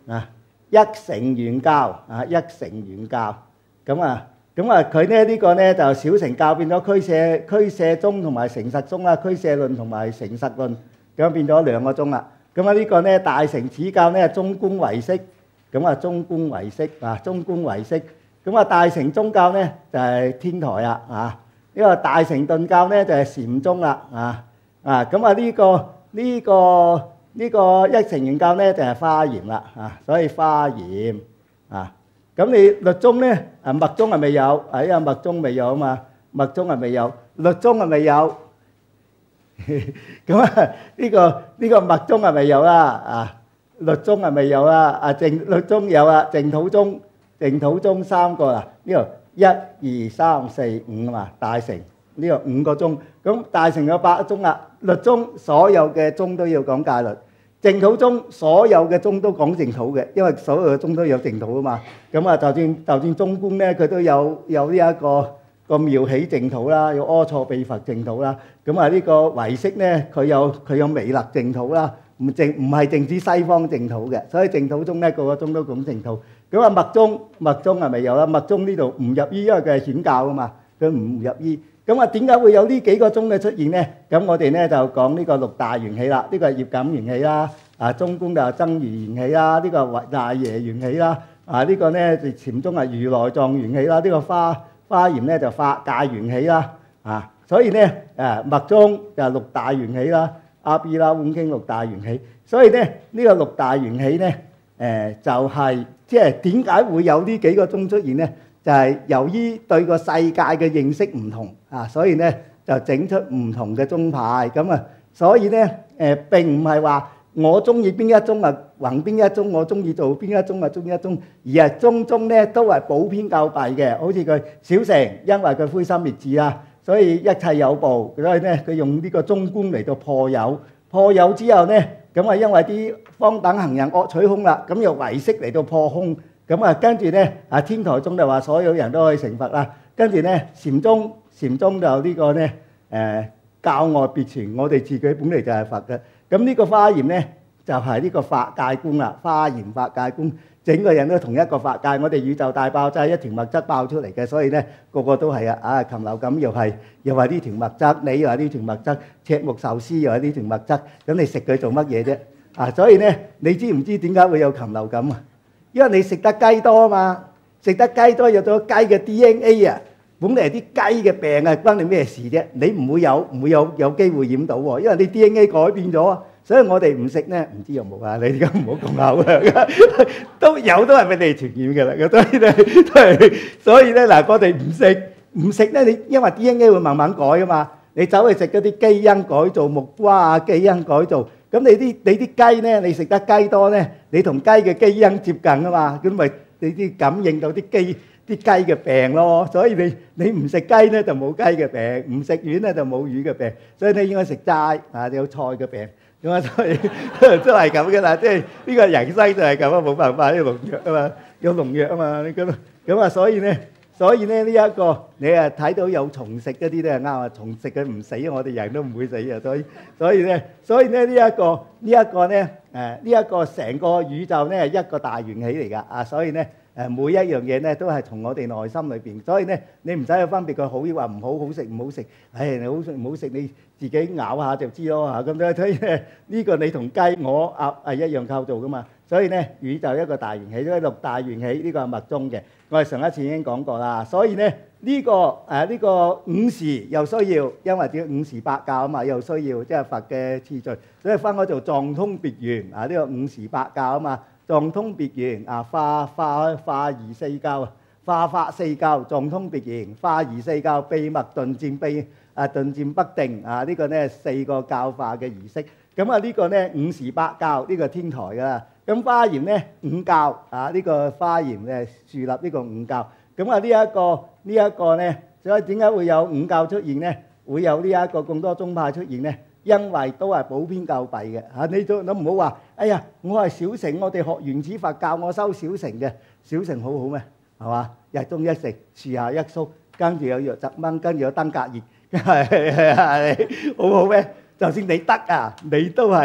[SPEAKER 1] 啊，一乘原教啊，一乘原教咁啊。咁啊，佢咧呢個咧就小乘教變咗俱舍俱舍宗同埋成實宗啦，俱舍論同埋成實論，咁變咗兩個宗啦。咁啊呢個咧大乘始教咧中觀唯識，咁啊中觀唯識啊中觀唯識。咁啊大乘宗教咧就係天台啦啊，呢個大乘頓教咧就係禪宗啦啊啊。咁啊呢個呢個呢個一乘原教咧就係華嚴啦啊，所以華嚴啊。咁你律宗咧，啊密宗係咪有？啊因為密宗未有啊嘛，密宗係未有，律宗係咪有？咁啊呢個呢個密宗係咪有啦？啊律宗係咪有啦？啊淨律宗有啦，淨土宗淨土宗三個啦，呢度一二三四五啊嘛，大乘呢個五個宗，咁大乘有八宗啦，律宗所有嘅宗都要講戒律。淨土宗所有嘅宗都講淨土嘅，因為所有嘅宗都有淨土啊嘛。咁啊，就算就算中觀咧，佢都有有呢一個個妙喜淨土啦，有阿錯秘佛淨土啦。咁啊，呢個唯識咧，佢有佢有彌勒淨土啦，唔淨唔係淨止西方淨土嘅。所以淨土宗咧，個個宗都講淨土。咁啊，密宗密宗係咪有啦？密宗呢度唔入依，因為佢係顯教啊嘛，佢唔入依。咁啊，點解會有呢幾個宗嘅出現咧？咁我哋咧就講呢個六大緣起啦，呢個係業感緣起啦，啊中觀就係僧伽緣起啦，呢個係大耶緣起啦，啊呢個咧就禪宗係如來藏緣起啦，呢個華華嚴咧就法界緣起啦，啊所以咧誒密宗就係六大緣起啦，阿毗拉碗經六大緣起，所以咧呢個六大緣起咧誒就係即係點解會有呢幾個宗出現咧？就係由於對個世界嘅認識唔同啊，所以咧就整出唔同嘅宗派咁啊。所以咧誒並唔係話我中意邊一宗啊弘邊一宗，我中意做邊一宗啊中一宗，而係宗宗咧都係補偏救弊嘅。好似佢小乘，因為佢灰心滅智啊，所以一切有部，所以咧佢用呢個中觀嚟到破有，破有之後咧咁啊，因為啲方等行人惡取空啦，咁用唯識嚟到破空。咁啊，跟住咧啊，天台宗就話所有人都可以成佛啦。跟住咧，禪宗禪宗就呢個咧誒教外別傳，我哋自己本嚟就係佛嘅。咁呢個華嚴咧就係呢個法界觀啦，華嚴法界觀，整個人都同一個法界。我哋宇宙大爆炸一團物質爆出嚟嘅，所以咧個個都係啊啊禽流感又係又係呢團物質，你又係呢團物質，赤木壽司又係呢團物質，咁你食佢做乜嘢啫？啊，所以咧你知唔知點解會有禽流感啊？因為你食得雞多啊嘛，食得雞多有咗雞嘅 D N A 啊，本嚟啲雞嘅病啊，關你咩事啫？你唔會有唔會有有機會染到喎，因為你 D N A 改變咗啊，所以我哋唔食咧，唔知有冇啊？你而家唔好咁口啊，都有都係俾你傳染嘅啦，所以咧都係，所以咧嗱，我哋唔食唔食咧，你因為 D N A 會慢慢改噶嘛，你走去食嗰啲基因改造木瓜啊，基因改造。咁你啲你啲雞咧，你食得雞多咧，你同雞嘅基因接近啊嘛，咁咪你啲感應到啲雞啲雞嘅病咯。所以你你唔食雞咧就冇雞嘅病，唔食魚咧就冇魚嘅病。所以你應該食齋啊，有菜嘅病。咁啊，所以都係咁嘅啦。即係呢個人生就係咁啊，冇辦法，有農藥啊嘛，有農藥啊嘛。你咁咁啊，所以咧。所以咧呢一個你啊睇到有蟲食嗰啲咧啱啊，蟲食佢唔死，我哋人都唔會死啊。所以所以咧，所以咧呢一個呢一個咧誒呢一個成個宇宙咧係一個大緣起嚟㗎啊！所以咧誒每一樣嘢咧都係從我哋內心裏邊，所以咧你唔使去分別佢好抑或唔好，好食唔好食，唉你好食唔好食你自己咬下就知咯嚇咁樣。所以咧呢個你同雞鵝鴨係一樣構造㗎嘛。所以咧宇宙一個大緣起，所以六大緣起呢個係密宗嘅。我哋上一次已經講過啦，所以咧呢個誒呢個五時又需要，因為點五時八教啊嘛，又需要即係佛嘅次序，所以分開做藏通別圓啊。呢個五時八教啊嘛，藏通別圓啊，化化化儀四教啊，化法四教，藏通別圓，化儀四教，秘密頓漸秘啊頓漸不定啊。呢個咧四個教化嘅儀式，咁啊呢個咧五時八教呢個天台㗎啦。咁華嚴咧五教啊，呢個華嚴嘅樹立呢個五教，咁啊呢一個呢一個咧，所以點解會有五教出現咧？會有呢一個咁多宗派出現咧？因為都係補偏救弊嘅嚇。你都你唔好話，哎呀，我係小乘，我哋學原始佛教，我修小乘嘅，小乘好好咩？係嘛？日中一食，樹下一宿，跟住有藥汁蚊，跟住有登革熱，係係係好好咩？就算你得啊，你都係。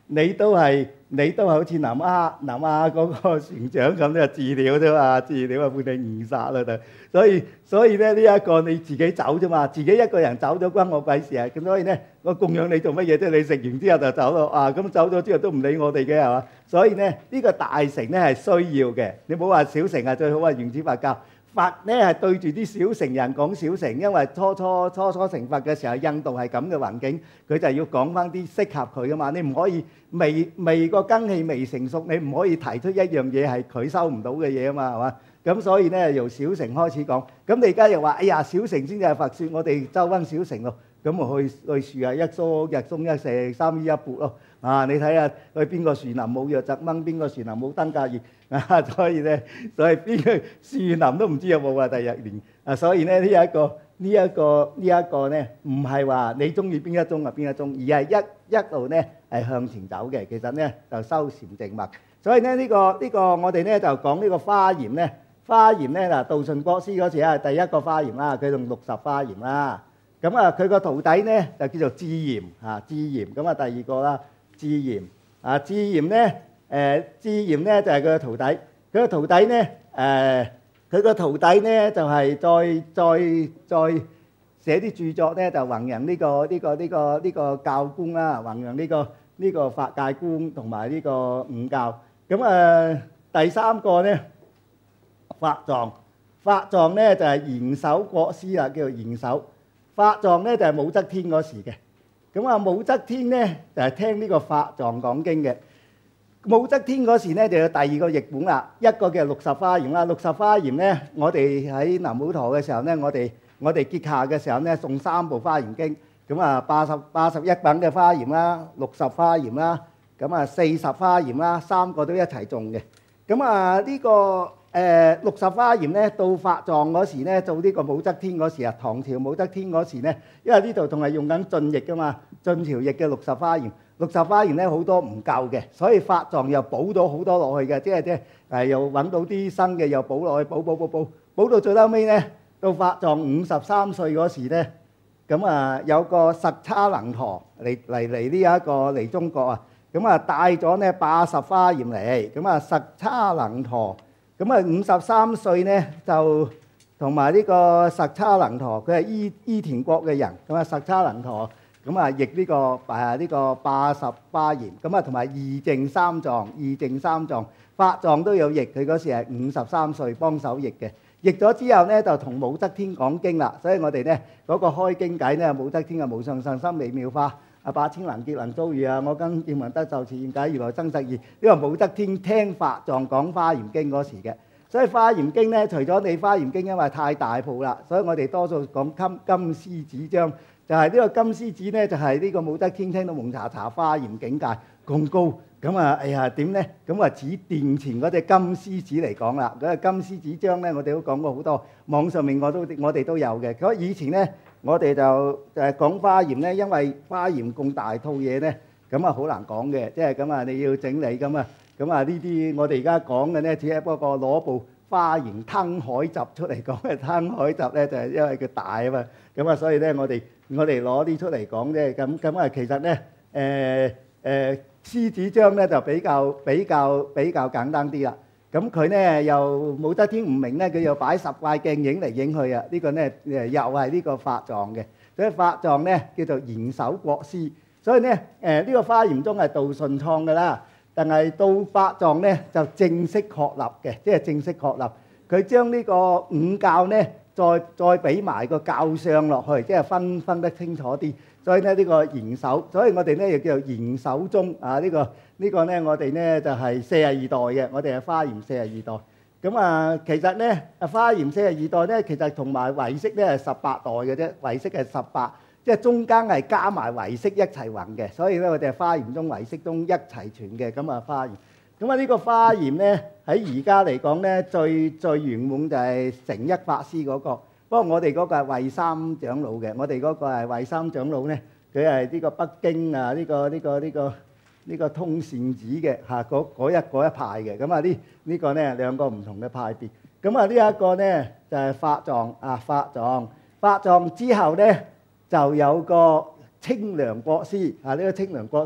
[SPEAKER 1] 你都係你都係好似南亞南亞嗰個船長咁咧，治料啫嘛，治料啊判你誤殺啦就。所以所以咧呢一個你自己走啫嘛，自己一個人走咗關我鬼事啊！咁所以咧我供養你做乜嘢啫？你食完之後就走咯啊！咁走咗之後都唔理我哋嘅係嘛？所以咧呢個大乘咧係需要嘅，你唔好話小乘係最好啊！原始佛教。佛咧係對住啲小乘人講小乘，因為初初初初成佛嘅時候，印度係咁嘅環境，佢就要講翻啲適合佢噶嘛。你唔可以未未個根器未成熟，你唔可以提出一樣嘢係佢收唔到嘅嘢啊嘛，係嘛？咁所以咧由小乘開始講。咁你而家又話，哎呀小乘先至係佛説，我哋周翻小乘咯。咁咪去去樹下一疏日中一射三衣一缽咯。啊，你睇下去邊個樹林冇藥摘掹，邊個樹林冇登革熱啊！所以咧，所以邊個樹林都唔知有冇啊！第日年啊，所以咧呢一個呢一個呢一個咧，唔係話你中意邊一宗啊邊一宗，而係一一路咧係向前走嘅。其實咧就修禪淨默。所以咧呢個呢個我哋咧就講呢個華嚴咧，華嚴咧嗱，道順國師嗰時係第一個華嚴啦，佢用六十華嚴啦。咁啊，佢個徒弟咧就叫做智嚴啊，智嚴。咁啊，第二個啦。智嚴啊，智嚴咧，誒智嚴咧就係佢個徒弟。佢個徒弟咧，誒佢個徒弟咧就係再再再寫啲著作咧，就弘揚呢個呢個呢個呢個教觀啦，弘揚呢個呢個法界觀同埋呢個五教。咁啊，第三個咧，法藏，法藏咧就係嚴守國師啊，叫做嚴守。法藏咧就係武則天嗰時嘅。咁啊，武則天咧就係聽呢個法藏講經嘅。武則天嗰時咧就有第二個譯本啦，一個叫六十華嚴啦。六十華嚴咧，我哋喺南普陀嘅時候咧，我哋我哋結下嘅時候咧送三部華嚴經。咁啊，八十八十一品嘅華嚴啦，六十華嚴啦，咁啊四十華嚴啦，三個都一齊送嘅。咁啊呢個誒六十華嚴咧，到法藏嗰時咧，到呢個武則天嗰時啊，唐朝武則天嗰時咧，因為呢度仲係用緊晉譯噶嘛，晉朝譯嘅六十華嚴，六十華嚴咧好多唔夠嘅，所以法藏又補咗好多落去嘅，即係即係誒又揾到啲新嘅又補落去，補補補補，補到最後尾咧，到法藏五十三歲嗰時咧，咁啊有個實叉能陀嚟嚟嚟呢一個嚟中國啊，咁啊帶咗咧八十華嚴嚟，咁啊實叉能陀。咁啊，五十三歲咧就同埋呢個實叉能陀，佢係伊伊田國嘅人。咁啊，實叉能陀咁啊，譯呢個誒呢個八十華嚴。咁啊，同埋義淨三藏，義淨三藏法藏都有譯。佢嗰時係五十三歲幫手譯嘅。譯咗之後咧，就同武則天講經啦。所以我哋咧嗰個開經偈咧，武則天嘅無上甚深微妙法。啊！百千難劫難遭遇啊！我今見聞得就似現解如來真實義。呢個武則天聽法藏講華嚴經嗰時嘅，所以華嚴經咧，除咗你華嚴經因為太大部啦，所以我哋多數講金金獅子章，就係呢個金獅子咧，就係呢個武則天聽到蒙查查華嚴境界咁高，咁啊，哎呀點咧？咁啊，指殿前嗰隻金獅子嚟講啦，嗰個金獅子章咧，我哋都講過好多，網上面我都我哋都有嘅。咁以前咧。我哋就誒講華嚴咧，因為華嚴咁大套嘢咧，咁啊好難講嘅，即係咁啊你要整理咁啊，咁啊呢啲我哋而家講嘅咧，只係不過攞部華嚴吞海集出嚟講嘅，吞海集咧就係因為佢大啊嘛，咁啊所以咧我哋我哋攞啲出嚟講啫，咁咁啊其實咧誒誒獅子章咧就比較比較比較簡單啲啦。咁佢咧又武則天唔明咧，佢又擺十塊鏡影嚟影去啊！呢個咧誒又係呢個法藏嘅，所以法藏咧叫做嚴守國師。所以咧誒呢個華嚴宗係道順創嘅啦，但係到法藏咧就正式確立嘅，即係正式確立。佢將呢個五教咧再再俾埋個教相落去，即係分分得清楚啲。所以咧呢個嚴守，所以我哋咧又叫做嚴守宗啊！呢個呢個咧我哋咧就係四十二代嘅，我哋係華嚴四十二代。咁啊，其實咧啊華嚴四十二代咧，其實同埋唯識咧係十八代嘅啫，唯識係十八，即係中間係加埋唯識一齊弘嘅。所以咧我哋係華嚴宗、唯識宗一齊傳嘅。咁啊華嚴，咁啊呢個華嚴咧喺而家嚟講咧最最圓滿就係成一法師嗰個。不過我哋嗰個係慧三長老嘅，我哋嗰個係慧三長老咧，佢係呢個北京啊，呢個呢個呢個呢個通善寺嘅嚇，嗰嗰一嗰一派嘅。咁啊呢呢個咧兩個唔同嘅派別。咁啊呢一個咧就係法藏啊，法藏法藏之後咧就有個清涼國師啊，呢個清涼國師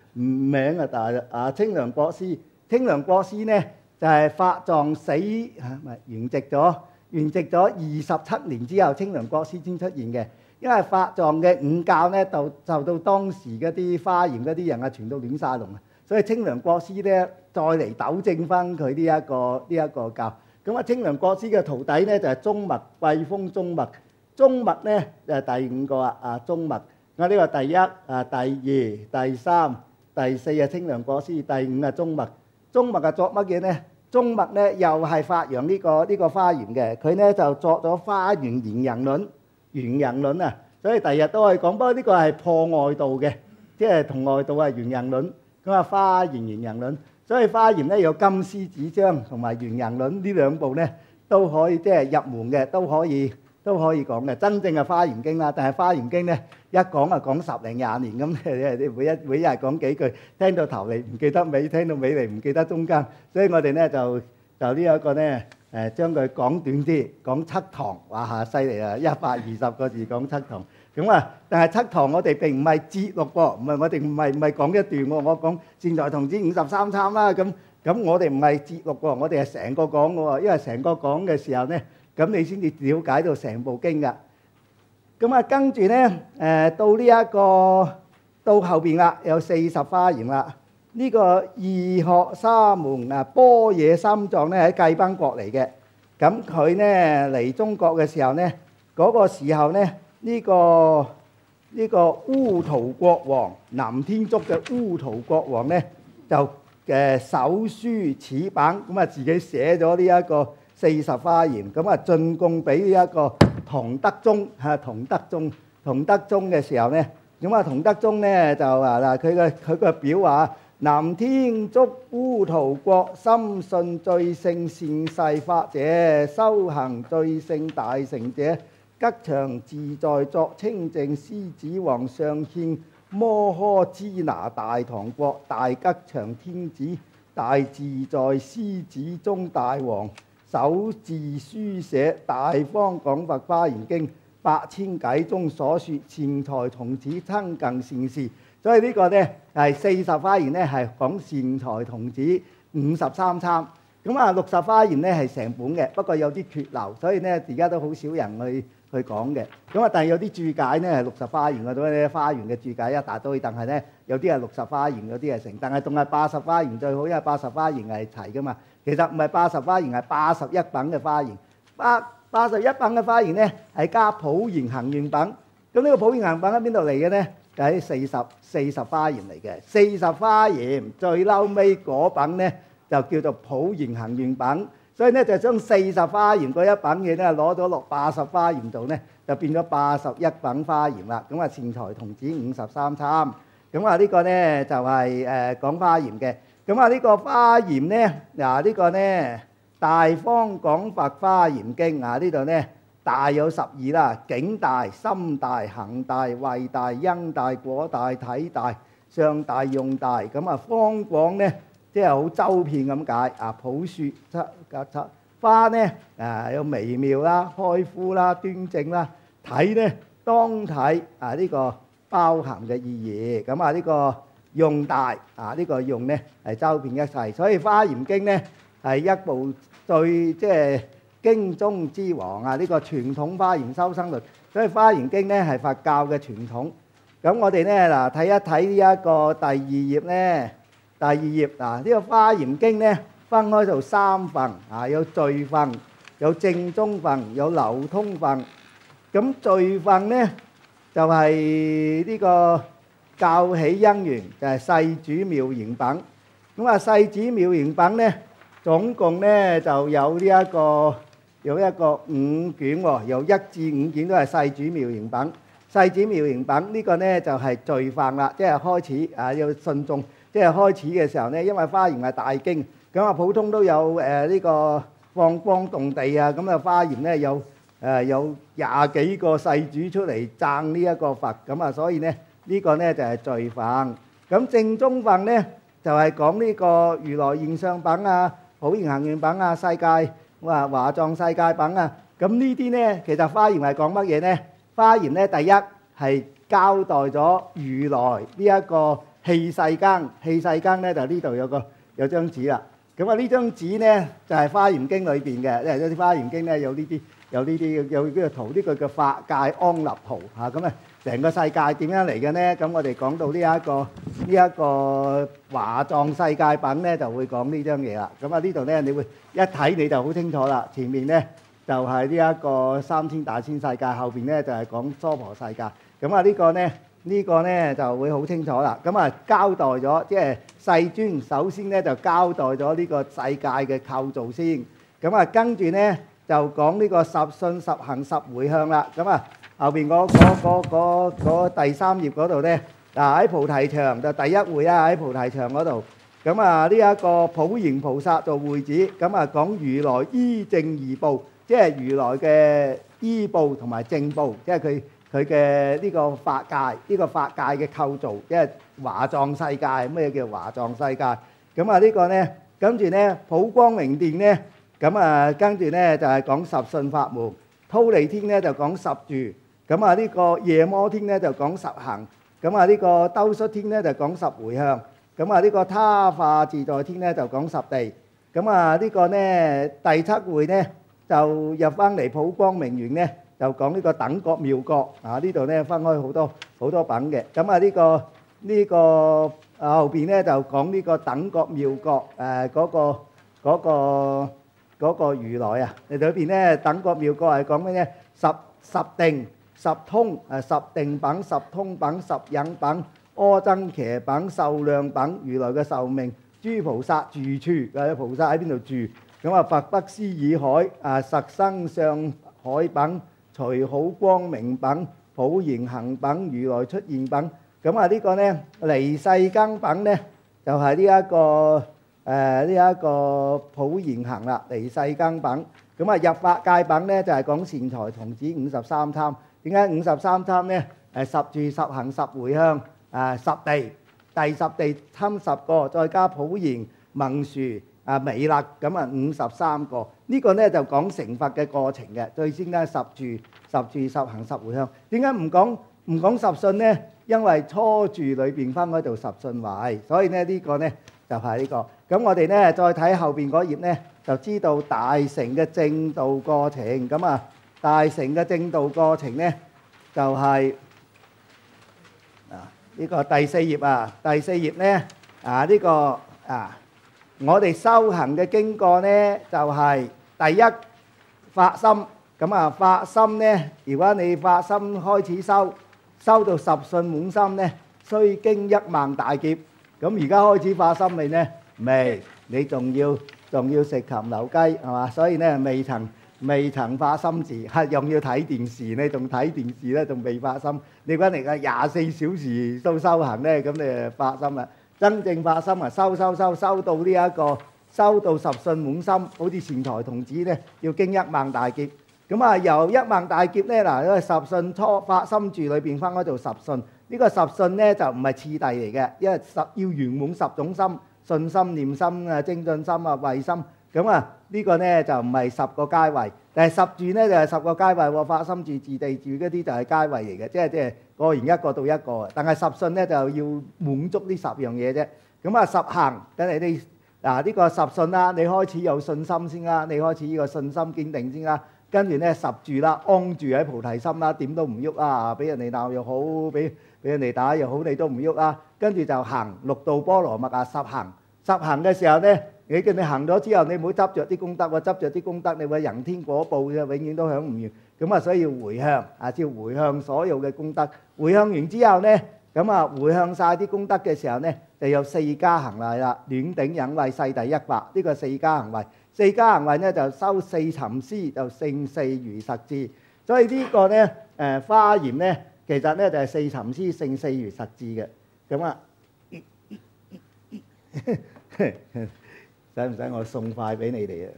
[SPEAKER 1] 名啊大啦。啊，清涼國師，清涼國師咧就係法藏死嚇，唔係圓寂咗，圓寂咗二十七年之後，清涼國師先出現嘅。因為法藏嘅五教咧，就受到當時嗰啲華嚴嗰啲人啊，傳到亂晒龍啊，所以清涼國師咧再嚟糾正翻佢呢一個呢一個教。咁啊，清涼國師嘅徒弟咧就係宗密、貴峰宗密。宗密咧就係第五個啊，啊宗密。我呢個第一、啊第二、第三、第四係清涼國師，第五係宗密。宗密係作乜嘢咧？宗密咧又係發揚呢個呢個華嚴嘅，佢咧就作咗《華嚴圓人論》。圓人論啊，所以第日都可以講。不過呢個係破外道嘅，即係同外道係圓人論。咁啊，華嚴圓人論，所以華嚴咧有金絲子章同埋圓人論呢兩部咧都可以即係入門嘅，都可以都可以講嘅。真正嘅華嚴經啦，但係華嚴經咧一講啊講十零廿年咁，你每一每日講幾句，聽到頭嚟唔記得尾，聽到尾嚟唔記得中間，所以我哋咧就就呢一個咧。誒將佢講短啲，講七堂，哇嚇犀利啊！一百二十個字講七堂，咁啊，但係七堂我哋並唔係節錄喎，唔係我哋唔係唔係講一段喎，我講善財童子五十三參啦，咁咁我哋唔係節錄喎，我哋係成個講嘅喎，因為成個講嘅時候咧，咁你先至了解到成部經㗎。咁啊，跟住咧誒到呢一個到後邊啦，有四十華嚴啦。呢個二學沙門啊，般若三藏咧喺罽賓國嚟嘅。咁佢咧嚟中國嘅時候咧，嗰個時候咧，呢個呢個烏塗國王南天竺嘅烏塗國王咧，就誒手書此版，咁啊自己寫咗呢一個四十華嚴，咁啊進貢俾呢一個唐德宗嚇，唐德宗唐德宗嘅時候咧，咁啊唐德宗咧就話嗱，佢嘅佢嘅表話。南天竺烏塗國，深信最勝善逝法者，修行最勝大成者，吉祥自在作清淨。獅子王上獻摩訶支那大唐國，大吉祥天子，大自在獅子中大王，手字書寫大方廣佛華嚴經，百千偈中所說善財童子親近善事。所以呢個咧係四十華嚴咧係講善財童子五十三參，咁啊六十華嚴咧係成本嘅，不過有啲缺漏，所以咧而家都好少人去去講嘅。咁啊，但係有啲注解咧係六十華嚴嗰度咧，華嚴嘅注解一大堆，但係咧有啲係六十華嚴，有啲係成，但係仲係八十華嚴最好，因為八十華嚴係齊噶嘛。其實唔係八十華嚴，係八十一品嘅華嚴。八八十一品嘅華嚴咧係加普賢行願品。咁呢個普賢行品喺邊度嚟嘅咧？喺四十四十華嚴嚟嘅，四十華嚴最嬲尾嗰品咧就叫做普賢行願品，所以咧就將四十華嚴嗰一品嘢咧攞咗落八十華嚴度咧，就變咗八十一品華嚴啦。咁啊善財童子五十三參，咁啊呢個咧就係誒講華嚴嘅。咁啊呢個華嚴咧嗱呢個咧大方廣佛華嚴經啊呢度咧。大有十二啦，境大、心大、行大、慧大、因大、果大、體大、相大、用大，咁啊方廣咧，即係好周遍咁解啊。普説七格七花咧啊，有微妙啦、開敷啦、端正啦，體咧當體啊呢個包含嘅意義，咁啊呢個用大啊呢個用咧係周遍一切，所以《華嚴經》咧係一部最即係。經中之王啊！呢、這個傳統華嚴修生論，所以華嚴經咧係佛教嘅傳統。咁我哋咧嗱睇一睇呢一個第二頁咧，第二頁嗱呢、這個華嚴經咧分開做三分啊，有序分、有正宗分、有流通分。咁序分咧就係、是、呢個教起因緣，就係、是、世主妙賢品。咁啊世主妙賢品咧總共咧就有呢、這、一個。有一個五卷喎，由一至五卷都係世主妙賢品。世主妙賢品呢個咧就係序分啦，即係開始啊要信眾，即係開始嘅時候咧，因為華嚴係大經，咁啊普通都有誒呢個放光動地啊，咁啊華嚴咧有誒有廿幾個世主出嚟讚呢一個佛，咁啊所以咧呢個咧就係序分。咁正宗分咧就係講呢個如來現相品啊、普賢行願品啊、世界。話華藏世界品啊，咁呢啲咧，其實華嚴係講乜嘢咧？華嚴咧，第一係交代咗如來呢一個氣世間，氣世間咧就呢度有個有張紙啦。咁啊呢張紙咧就係《華嚴經》裏邊嘅，因為啲《華嚴經》咧有呢啲有呢啲有呢個圖，呢個叫法界安立圖嚇。咁啊成個世界點樣嚟嘅咧？咁我哋講到呢一個呢一個華藏世界品咧，就會講呢張嘢啦。咁啊呢度咧你會一睇你就好清楚啦。前面咧就係呢一個三千大千世界，後邊咧就係講娑婆世界。咁啊呢個咧。呢個咧就會好清楚啦。咁啊交代咗，即係世尊首先咧就交代咗呢個世界嘅構造先。咁啊跟住咧就講呢個十信十行十迴向啦。咁啊後邊嗰嗰嗰嗰嗰第三頁嗰度咧，嗱喺菩提場就第一回啊，喺菩提場嗰度。咁啊呢一個普賢菩薩做會子，咁啊講如來依正二報，即係如來嘅依報同埋正報，即係佢。佢嘅呢個法界，呢個法界嘅構造，即係華藏世界。咩叫華藏世界？咁啊呢個咧，跟住咧普光明殿咧，咁啊跟住咧就係講十信法門。忉利天咧就講十住。咁啊呢個夜摩天咧就講十行。咁啊呢個兜率天咧就講十迴向。咁啊呢個他化自在天咧就講十地。咁啊呢個咧第七回咧就入翻嚟普光明園咧。就講呢個等覺妙覺啊！呢度咧分開好多好多品嘅。咁啊呢個呢個啊後邊咧就講呢個等覺妙覺誒嗰個嗰個嗰個如來啊。你裏邊咧等覺妙覺係講咩咧？十十定十通誒十定品十通品十引品阿僧祇品壽量品如來嘅壽命諸菩薩住處誒菩薩喺邊度住？咁啊佛不思議海啊實生上海品。隨好光明品、普賢行品、如來出現品。咁啊呢個咧離世間品咧就係呢一個誒呢一個普賢行啦，離世間品。咁啊入法界品咧就係講善財童子五十三參。點解五十三參咧？誒十住十行十迴向誒十地，第十地參十個，再加普賢文殊。啊彌勒咁啊五十三個，呢個咧就講成佛嘅過程嘅。最先咧十住十住十行十迴向。點解唔講唔講十信咧？因為初住裏邊分開做十信位，所以咧呢個咧就係呢個。咁我哋咧再睇後邊嗰頁咧，就知道大乘嘅正道過程。咁啊大乘嘅正道過程咧就係啊呢個第四頁啊，第四頁咧啊呢個啊。我哋修行嘅經過咧，就係第一發心。咁啊，發心咧，如果你發心開始修，修到十信滿心咧，須經一萬大劫。咁而家開始發心未咧？未，你仲要仲要食禽流雞係嘛？所以咧，未曾未曾發心時，係仲要睇電視咧，仲睇電視咧，仲未發心。你講嚟嘅廿四小時都修行咧，咁你就發心啦。真正發心啊，修修修修到呢一個，修到十信滿心，好似善財童子咧，要經一萬大劫。咁啊，由一萬大劫咧，嗱，因為十信初發心住裏邊分開做十信。呢個十信咧就唔係次第嚟嘅，因為十要圓滿十種心，信心、念心啊、精進心啊、慧心。咁啊，呢個咧就唔係十個階位，但係十住咧就係十個階位喎。發心住、自地住嗰啲就係階位嚟嘅，即係即係過完一個到一個。但係十信咧就要滿足呢十樣嘢啫。咁啊，十行，等你哋嗱呢個十信啦，你開始有信心先啦，你開始呢個信心堅定先啦。跟住咧十住啦，安住喺菩提心啦，點都唔喐啊！俾人哋鬧又好，俾俾人哋打又好，你都唔喐啦。跟住就行六度波羅蜜啊，十行。十行嘅時候咧，你叫你行咗之後，你唔好執著啲功德喎，執著啲功德，你會人天果報嘅，永遠都享唔完。咁啊，所以要回向啊，照回向所有嘅功德。回向完之後咧，咁啊回向曬啲功德嘅時候咧，就有四加行為啦，暖頂忍慧世第一法，呢個四加行為。四加行為咧就修四尋思，就勝四如實智。所以呢個咧誒華嚴咧，其實咧就係四尋思勝四如實智嘅。咁啊，使唔使我送塊俾你哋啊？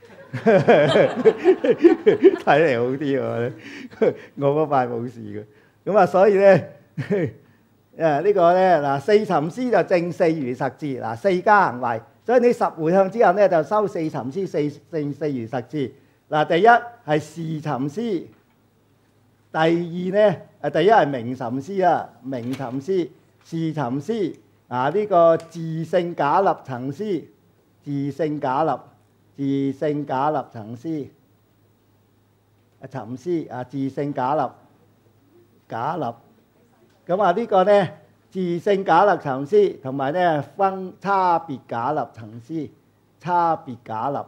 [SPEAKER 1] 睇嚟好啲喎，我嗰塊冇事嘅。咁啊，所以咧誒呢個咧嗱，四尋思就正四如實智嗱，四加行為。所以你十回向之後咧，就修四尋思，四勝四如實智。嗱，第一係事尋思，第二咧誒第一係名尋思啊，名尋思、事尋思、 啊呢個自性假立層師，自性假立，自性假立層師，啊層師啊自性假立，假立。咁啊呢個咧自性假立層師同埋咧分差別假立層師，差別假立。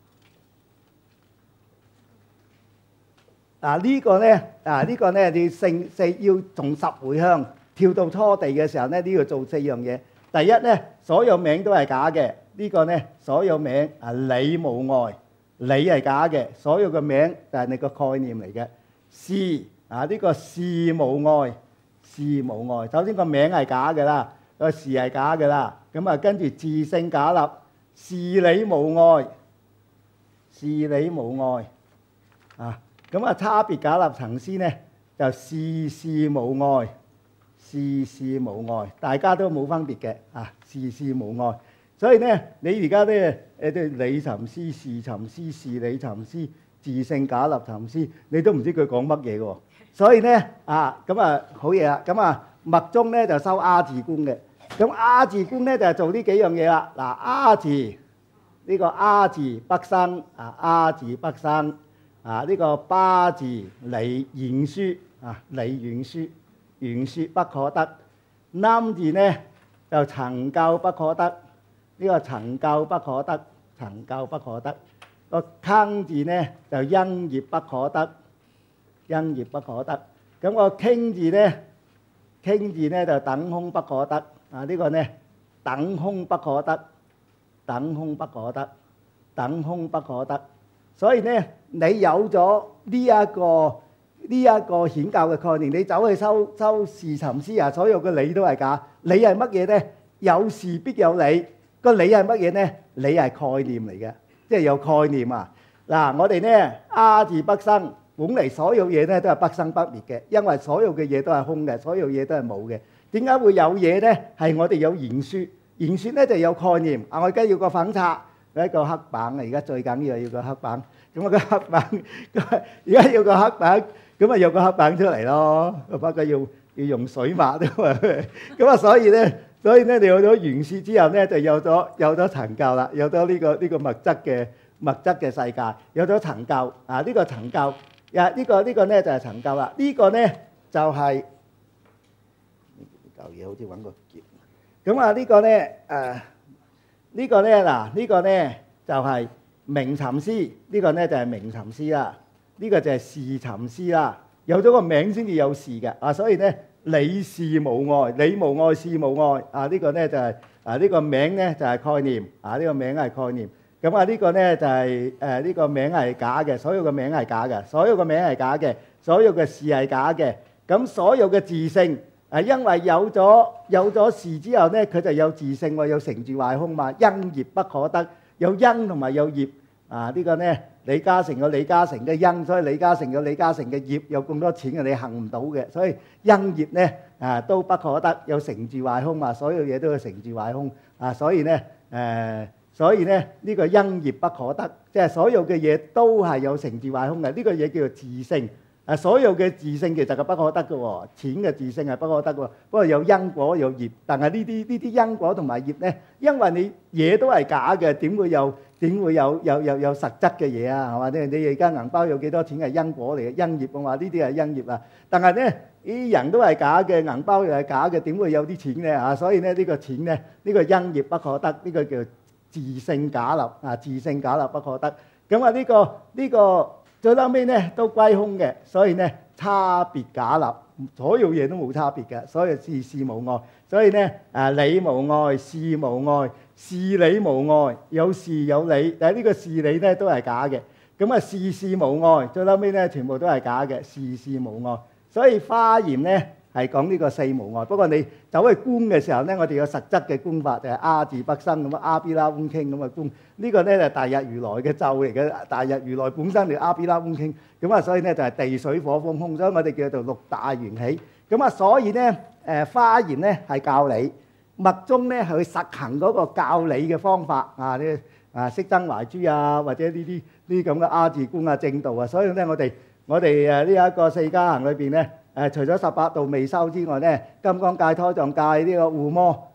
[SPEAKER 1] 嗱呢個咧啊呢個咧你四四要從十回向跳到初地嘅時候咧，呢個做四樣嘢。第一咧，所有名都係假嘅。呢個咧所有名啊你無礙，你係假嘅，所有嘅名就係你個概念嚟嘅。事啊呢個事無礙，事無礙。首先個名係假嘅啦，個事係假嘅啦。咁啊跟住自性假立，事理無礙，事理無礙啊。咁啊差別假立層師咧就事事無礙，事事無礙，大家都冇分別嘅啊，事事無礙。所以咧，你而家咧誒啲理尋師、事尋師、事理尋師、自性假立尋師，你都唔知佢講乜嘢喎。所以咧啊，咁啊好嘢啦。咁啊密宗咧就修阿字觀嘅。咁阿字觀咧就係做呢幾樣嘢啦。嗱，阿字呢個阿字不生啊，阿字不生啊，呢個巴字理言書啊，理言書，言說不可得。冧字咧就曾教不可得。呢個曾教不可得，曾教不可得。個坑字咧就因業不可得，因業不可得。咁個傾字咧，傾字咧就等空不可得。啊呢個咧等空不可得，等空不可得，等空不可得。所以咧，你有咗呢一個呢一個顯教嘅概念，你走去修修事尋師啊，所有嘅理都係假。理係乜嘢咧？有事必有理。個理係乜嘢咧？理係概念嚟嘅，即係有概念啊！嗱，我哋咧阿字不生，本嚟所有嘢咧都係不生不滅嘅，因為所有嘅嘢都係空嘅，所有嘢都係冇嘅。點解會有嘢咧？係我哋有言説，言説咧就有概念。啊，我而家要個粉刷，一個黑板啊！而家最緊要係要個黑板。咁啊個黑板，而家要個黑板，咁啊有個黑板出嚟咯。不過要要用水抹啊嘛。咁啊，所以咧。所以咧，你有咗言説之後咧，就有咗有咗曾教啦，有咗呢個呢個物質嘅物質嘅世界，有咗曾教啊！呢個曾教啊，呢個呢個咧就係曾教啦。呢個咧就係嚿嘢，好似揾個結。咁啊，呢個咧誒，呢個咧嗱，呢個咧就係名尋師，呢個咧就係名尋師啦。呢個就係事尋師啦。有咗個名先至有事嘅啊，所以咧。理事無礙，理無礙，事無礙。啊，呢個咧就係啊，呢個名咧就係概念。啊，呢個名係概念。咁啊，呢個咧就係誒呢個名係假嘅，所有嘅名係假嘅，所有嘅名係假嘅，所有嘅事係假嘅。咁所有嘅自性係因為有咗有咗事之後咧，佢就有自性喎，有成住壞空嘛，因業不可得，有因同埋有業。啊，呢個咧。李嘉誠有李嘉誠嘅因，所以李嘉誠有李嘉誠嘅業，有咁多錢嘅你行唔到嘅，所以因業咧啊都不可得，有成住壞空嘛，所有嘢都有成住壞空啊，所以咧誒，所以咧呢個因業不可得，即係所有嘅嘢都係有成住壞空嘅，呢個嘢叫做自性啊，所有嘅自性其實係不可得嘅喎，錢嘅自性係不可得喎，不過有因果有業，但係呢啲呢啲因果同埋業咧，因為你嘢都係假嘅，點會有？點會有有有有實質嘅嘢啊？係嘛？你你而家銀包有幾多錢係因果嚟嘅，因業啊嘛？呢啲係因業啊。但係咧，啲人都係假嘅，銀包又係假嘅，點會有啲錢咧？啊，所以咧呢個錢咧，呢個因業不可得，呢個叫自性假立啊，自性假立不可得。咁啊呢個呢個最後尾咧都歸空嘅，所以咧差別假立，所有嘢都冇差別嘅，所以事事無礙。所以咧啊理無礙，事無礙。事理無礙，有事有理，但係呢個事理咧都係假嘅。咁啊事事無礙，最後尾咧全部都係假嘅，事事無礙。所以華嚴咧係講呢個四無礙。不過你走去觀嘅時候咧，我哋有實質嘅觀法，就係阿字不生咁啊，阿毗拉嗡傾咁啊觀。呢個咧就係大日如來嘅咒嚟嘅，大日如來本身就阿毗拉嗡傾。咁啊，所以咧就係地水火風空，所以我哋叫做六大緣起。咁啊，所以咧誒華嚴咧係教理。密宗咧係去實行嗰個教理嘅方法啊，啲啊息增懷誅啊，或者呢啲呢啲咁嘅阿字觀啊正道啊，所以咧我哋我哋誒呢一個四加行裏邊咧誒，除咗十八度未修之外咧，金剛界、胎藏界呢個護摩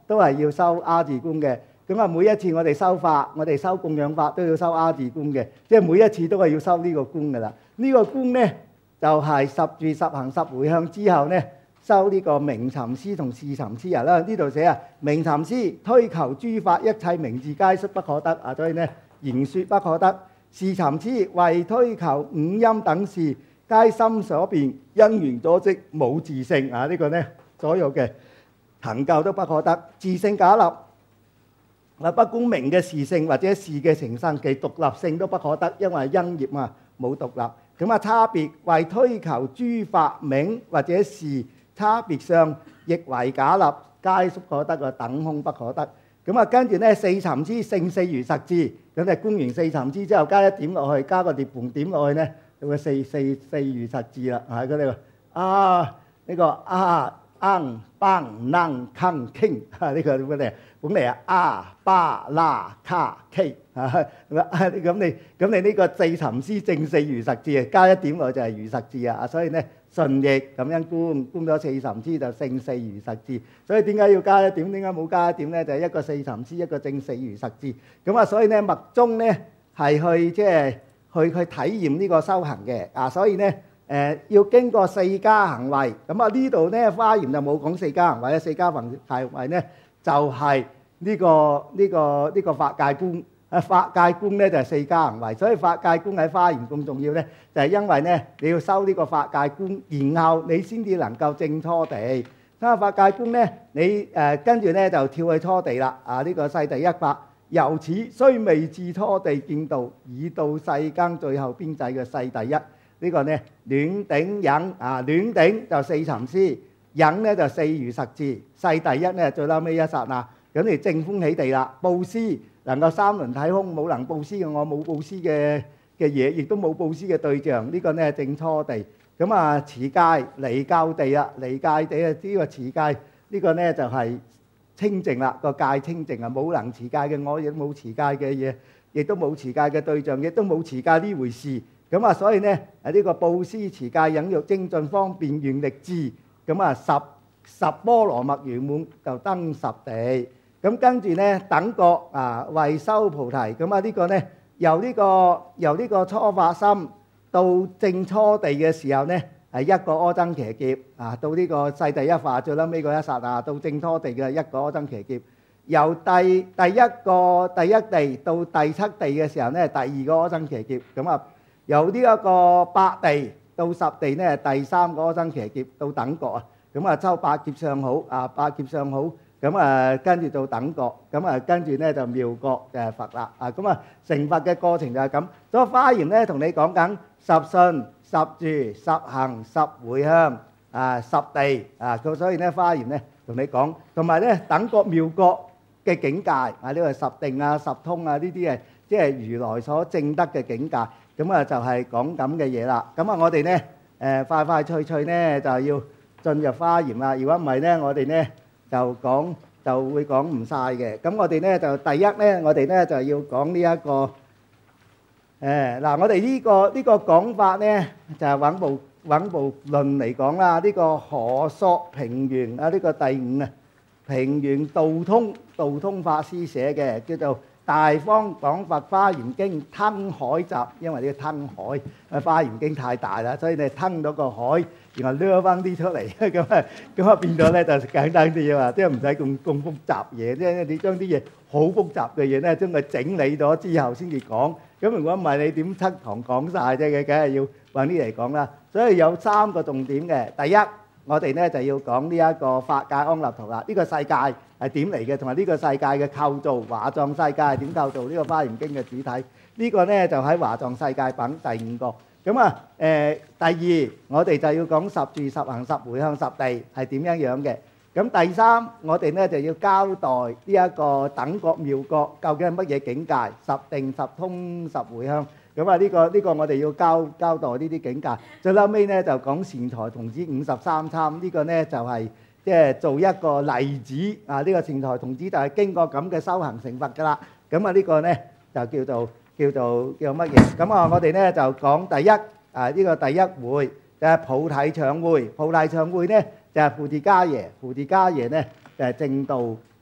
[SPEAKER 1] 都係要收 R 字官嘅。咁啊，每一次我哋收法，我哋收供養法都要收 R 字官嘅，即係每一次都係要收呢個官噶啦。呢個官咧就係十住十行十迴向之後咧，收呢個名尋師同視尋師啊啦。呢度寫啊，名尋師推求諸法一切名字皆悉不可得啊，所以咧言説不可得。視尋師為推求五音等事，皆心所變，因緣所即，冇自性啊！呢個咧所有嘅行教都不可得，自性假立。嗱，不公明嘅事性或者事嘅成生，其獨立性都不可得，因為因業啊冇獨立。咁啊，差別為推求諸法名或者事，差別上亦為假立，皆不可得個等空不可得。咁啊，跟住咧四尋師勝四如實智，咁就觀完四尋師之後，加一點落去，加個碟盤點落去咧，就會四四四如實智啦。係嗰啲啊，呢個啊。奀梆能坑傾啊！呢個點嘅本嚟啊，啊巴拉卡 K 啊咁你咁你呢個四尋師正四如實智啊，加一點落就係如實智啊！所以咧順譯咁樣觀觀咗四尋師就勝四如實智。所以點解要加一點？點解冇加一點咧？就係一個四尋師，一個正四如實智。咁啊，所以咧密宗咧係去即係去去體驗呢個修行嘅啊，所以咧。誒要經過四加行位，咁啊呢度咧華嚴就冇講四加行位啊，四加行位咧就係呢個呢個呢個法界觀啊，法界觀咧就係四加行位，所以法界觀喺華嚴咁重要咧，就係因為咧你要修呢個法界觀，然後你先至能夠證初地。修法界觀咧，你誒跟住咧就跳去初地啦，啊呢個世第一法，由此雖未至初地見道，已到世間最後邊際嘅世第一。呢個咧暖頂忍啊，暖頂就四尋師，忍咧就四如實智，世第一咧最嬲尾一剎那，咁你正風起地啦。布施能夠三輪體空，冇能布施嘅我冇布施嘅嘅嘢，亦都冇布施嘅對象，呢個咧正初地。咁啊持戒離教地啦，離戒地啊呢個持戒呢個咧就係清淨啦，個戒清淨啊，冇能持戒嘅我，亦都冇持戒嘅嘢，亦都冇持戒嘅對象，亦都冇持戒呢回事。咁啊，所以咧誒呢個布施持戒忍辱精進方便願力智，咁啊十十波羅蜜圓滿就登十地。咁跟住咧等覺啊為修菩提，咁啊呢個咧由呢個由呢個初發心到證初地嘅時候咧係一個阿僧祇劫啊，到呢個世第一化最撚尾嗰一剎那到證初地嘅一個阿僧祇劫。由第第一個第一地到第七地嘅時候咧第二個阿僧祇劫，咁啊。由呢一個八地到十地咧，第三個阿僧祇劫到等覺啊，咁啊修八劫相好啊，八劫相好，咁啊跟住到等覺，咁啊跟住咧就妙覺誒佛啦啊，咁啊成佛嘅過程就係咁。所以華嚴咧同你講緊十信、十住、十行、十迴向啊、十地啊，咁所以咧華嚴咧同你講，同埋咧等覺妙覺嘅境界啊，呢個十定啊、十通啊呢啲係即係如來所證得嘅境界。咁啊就係講咁嘅嘢啦。咁啊我哋咧誒快快脆脆咧就要進入華嚴啦。如果唔係咧，我哋咧就講就會講唔晒嘅。咁我哋咧就第一咧，我哋咧就要講呢一個誒嗱，我哋呢個呢個講法咧就係揾部揾部論嚟講啦。呢個何索平原啊，呢個第五啊平原道通道通法師寫嘅，叫做大方廣佛華嚴經吞海集，因為呢個吞海啊華嚴經太大啦，所以你吞咗個海，然後掠翻啲出嚟，咁啊咁啊變咗咧就簡單啲啊嘛，即係唔使咁咁複雜嘢，即係你將啲嘢好複雜嘅嘢咧，將佢整理咗之後先至講。咁如果唔係你點七堂講曬啫嘅，梗係要揾啲嚟講啦。所以有三個重點嘅，第一我哋咧就要講呢一個法界安立圖啦，呢個世界係點嚟嘅，同埋呢個世界嘅構造，華藏世界係點構造？呢個華嚴經嘅主體，呢個咧就喺華藏世界品第五個。咁啊誒，第二我哋就要講十住、十行、十迴向、十地係點樣樣嘅。咁第三我哋咧就要交代呢一個等覺妙覺究竟係乜嘢境界？十定、十通、十迴向。咁啊呢個呢個我哋要交交代呢啲境界。最後尾咧就講善財童子五十三參，呢個咧就係即係做一個例子啊！呢個善財童子就係經過咁嘅修行成佛㗎啦。咁啊呢個咧就叫做叫做叫乜嘢？咁啊我哋咧就講第一啊呢個第一會就係菩提長會。菩提長會咧就係菩提伽耶，菩提伽耶咧就係正道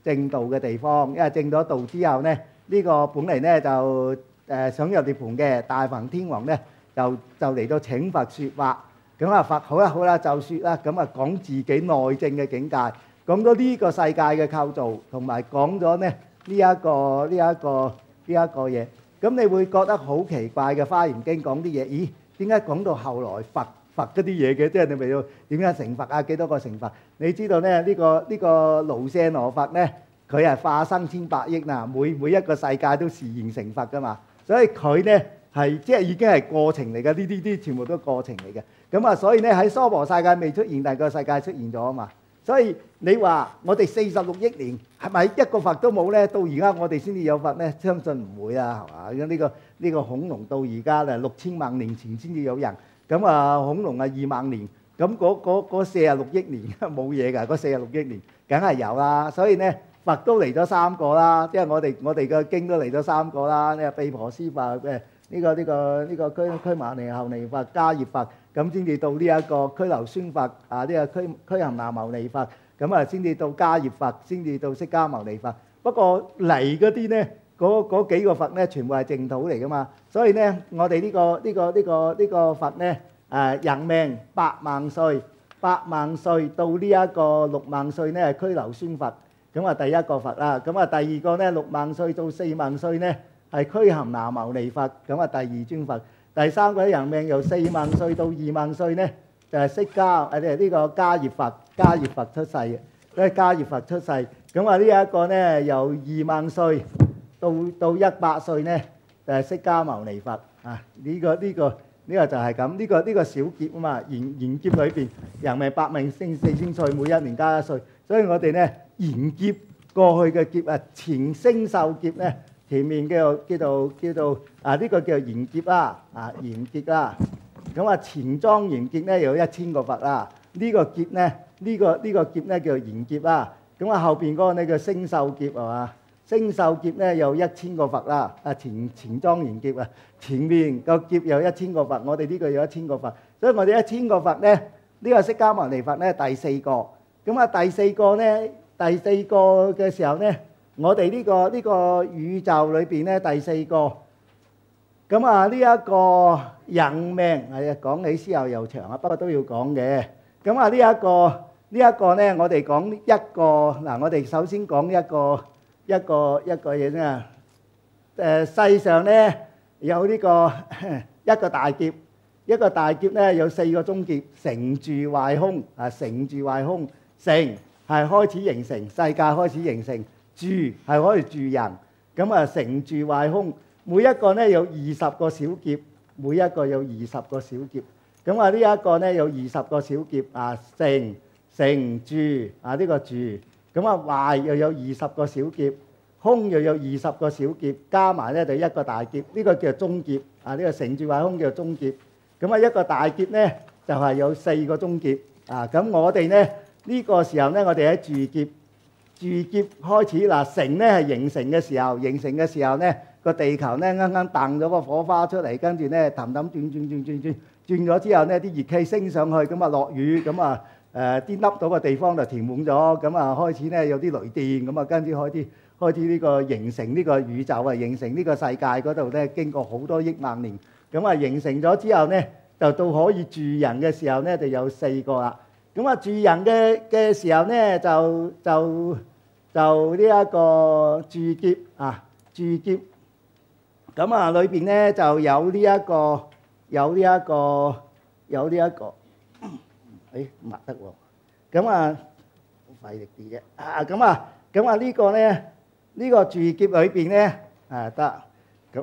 [SPEAKER 1] 正道嘅地方，因為正咗道之後咧，呢個本嚟咧就誒想入涅盤嘅大梵天王咧，就就嚟到請佛説法。咁啊，佛好啦好啦就説啦，咁啊講自己內證嘅境界，講咗呢個世界嘅構造，同埋講咗咧呢一個呢一個呢一個嘢。咁你會覺得好奇怪嘅《華嚴經》講啲嘢，咦？點解講到後來佛佛嗰啲嘢嘅？即係你咪要點解成佛啊？幾多個成佛？你知道咧呢個呢個盧舍羅佛咧，佢係化生千百億嗱，每每一個世界都示現成佛噶嘛，所以佢咧係即係已經係過程嚟嘅，呢啲啲全部都過程嚟嘅。咁啊，所以咧喺娑婆世界未出現，但係個世界出現咗啊嘛。所以你話我哋四十六億年係咪一個佛都冇咧？到而家我哋先至有佛咧？相信唔會啦，係嘛？咁呢個呢個恐龍到而家咧六千萬年前先至有人，咁啊恐龍啊二萬年，咁嗰嗰嗰四十六億年冇嘢㗎，嗰四十六億年梗係有啦。所以咧佛都嚟咗三個啦，即係我哋我哋嘅經都嚟咗三個啦。呢個毗婆尸佛嘅呢個呢個呢個拘拘牟尼后尼佛迦葉佛。咁先至到呢一個拘留孫佛啊，呢個拘拘含那牟尼佛，咁啊先至到迦葉佛，先至到釋迦牟尼佛。不過嚟嗰啲咧，嗰嗰幾個佛咧，全部係淨土嚟噶嘛。所以咧，我哋呢個呢個呢個呢個佛咧，誒人命百萬歲，百萬歲到呢一個六萬歲咧係拘留孫佛，咁啊第一個佛啦。咁啊第二個咧六萬歲到四萬歲咧係拘含那牟尼佛，咁啊第二尊佛。第三個人命由四萬歲到二萬歲咧，就係釋迦誒呢個迦葉佛，迦葉佛出世嘅，因為迦葉佛出世。咁啊呢一個咧由二萬歲到到一百歲咧，就係釋迦牟尼佛啊！呢個呢個呢個就係咁，呢個呢個小劫啊嘛，延延劫裏邊人命百命升四千歲，每一年加一歲，所以我哋咧延劫過去嘅劫啊，前生受劫咧。前面叫做叫做叫做啊呢個叫做延劫啦，啊延劫啦。咁啊前莊延劫咧有一千個佛啦，呢個劫咧呢個呢個劫咧叫做延劫啦。咁啊後邊嗰個咧叫星宿劫係嘛？星宿劫咧有一千個佛啦，啊前前莊延劫啊，前面個劫有一千個佛，我哋呢個有一千個佛，所以我哋一千個佛咧呢個釋迦牟尼佛咧第四個。咁啊第四個咧第四個嘅時候咧。我哋呢個呢個宇宙裏邊咧第四個，咁啊呢一個人命係啊講起之後又長啊，不過都要講嘅。咁啊呢一個呢一個咧，我哋講一個嗱，我哋首先講一個一個一個嘢先啊。誒世上咧有呢個一個大劫，一個大劫咧有四個中劫，成住壞空啊，成住壞空，成係開始形成，世界開始形成。住係可以住人，咁啊成住壞空，每一個咧有二十個小劫，每一個有二十個小劫，咁啊呢一個咧有二十個小劫啊，成成住啊呢個住，咁啊壞又有二十個小劫，空又有二十個小劫，加埋咧就一個大劫，呢個叫中劫啊，呢個成住壞空叫中劫，咁啊一個大劫咧就係有四個中劫啊，咁我哋咧呢個時候咧我哋喺住劫。住劫開始嗱，成咧係形成嘅時候，形成嘅時候咧個地球咧啱啱掟咗個火花出嚟，跟住咧氹氹轉轉轉轉轉轉咗之後咧，啲熱氣升上去，咁啊落雨，咁啊誒啲凹到個地方就填滿咗，咁啊開始咧有啲雷電，咁啊跟住開始開始呢個形成呢個宇宙啊，形成呢個世界嗰度咧，經過好多億萬年，咁啊形成咗之後咧，就到可以住人嘅時候咧，就有四個啦。咁啊住人嘅嘅時候咧，就就就呢一個住劫啊，住劫。咁啊裏邊咧就有呢一個有呢一個有呢一個，誒唔得喎。咁啊費力啲啫。啊咁啊咁啊呢個咧呢個住劫裏邊咧啊得咁。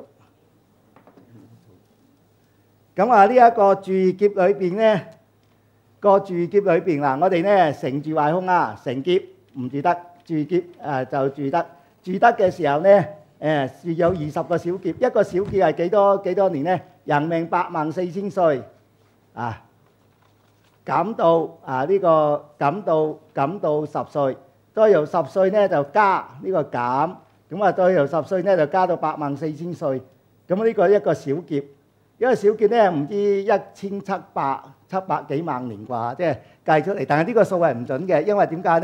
[SPEAKER 1] 咁啊呢一個住劫裏邊咧。個住劫裏邊嗱，我哋咧成住壞空啊，成劫唔住得，住劫誒就住得。住得嘅時候咧，誒是有二十個小劫，一個小劫係幾多幾多年咧？人命八萬四千歲啊，減到啊呢個減到減到十歲，再由十歲咧就加呢個減，咁啊再由十歲咧就加到八萬四千歲，咁呢個一個小劫。一個小劫咧唔知一千七百七百幾萬年啩，即係計出嚟。但係呢個數係唔準嘅，因為點解咧？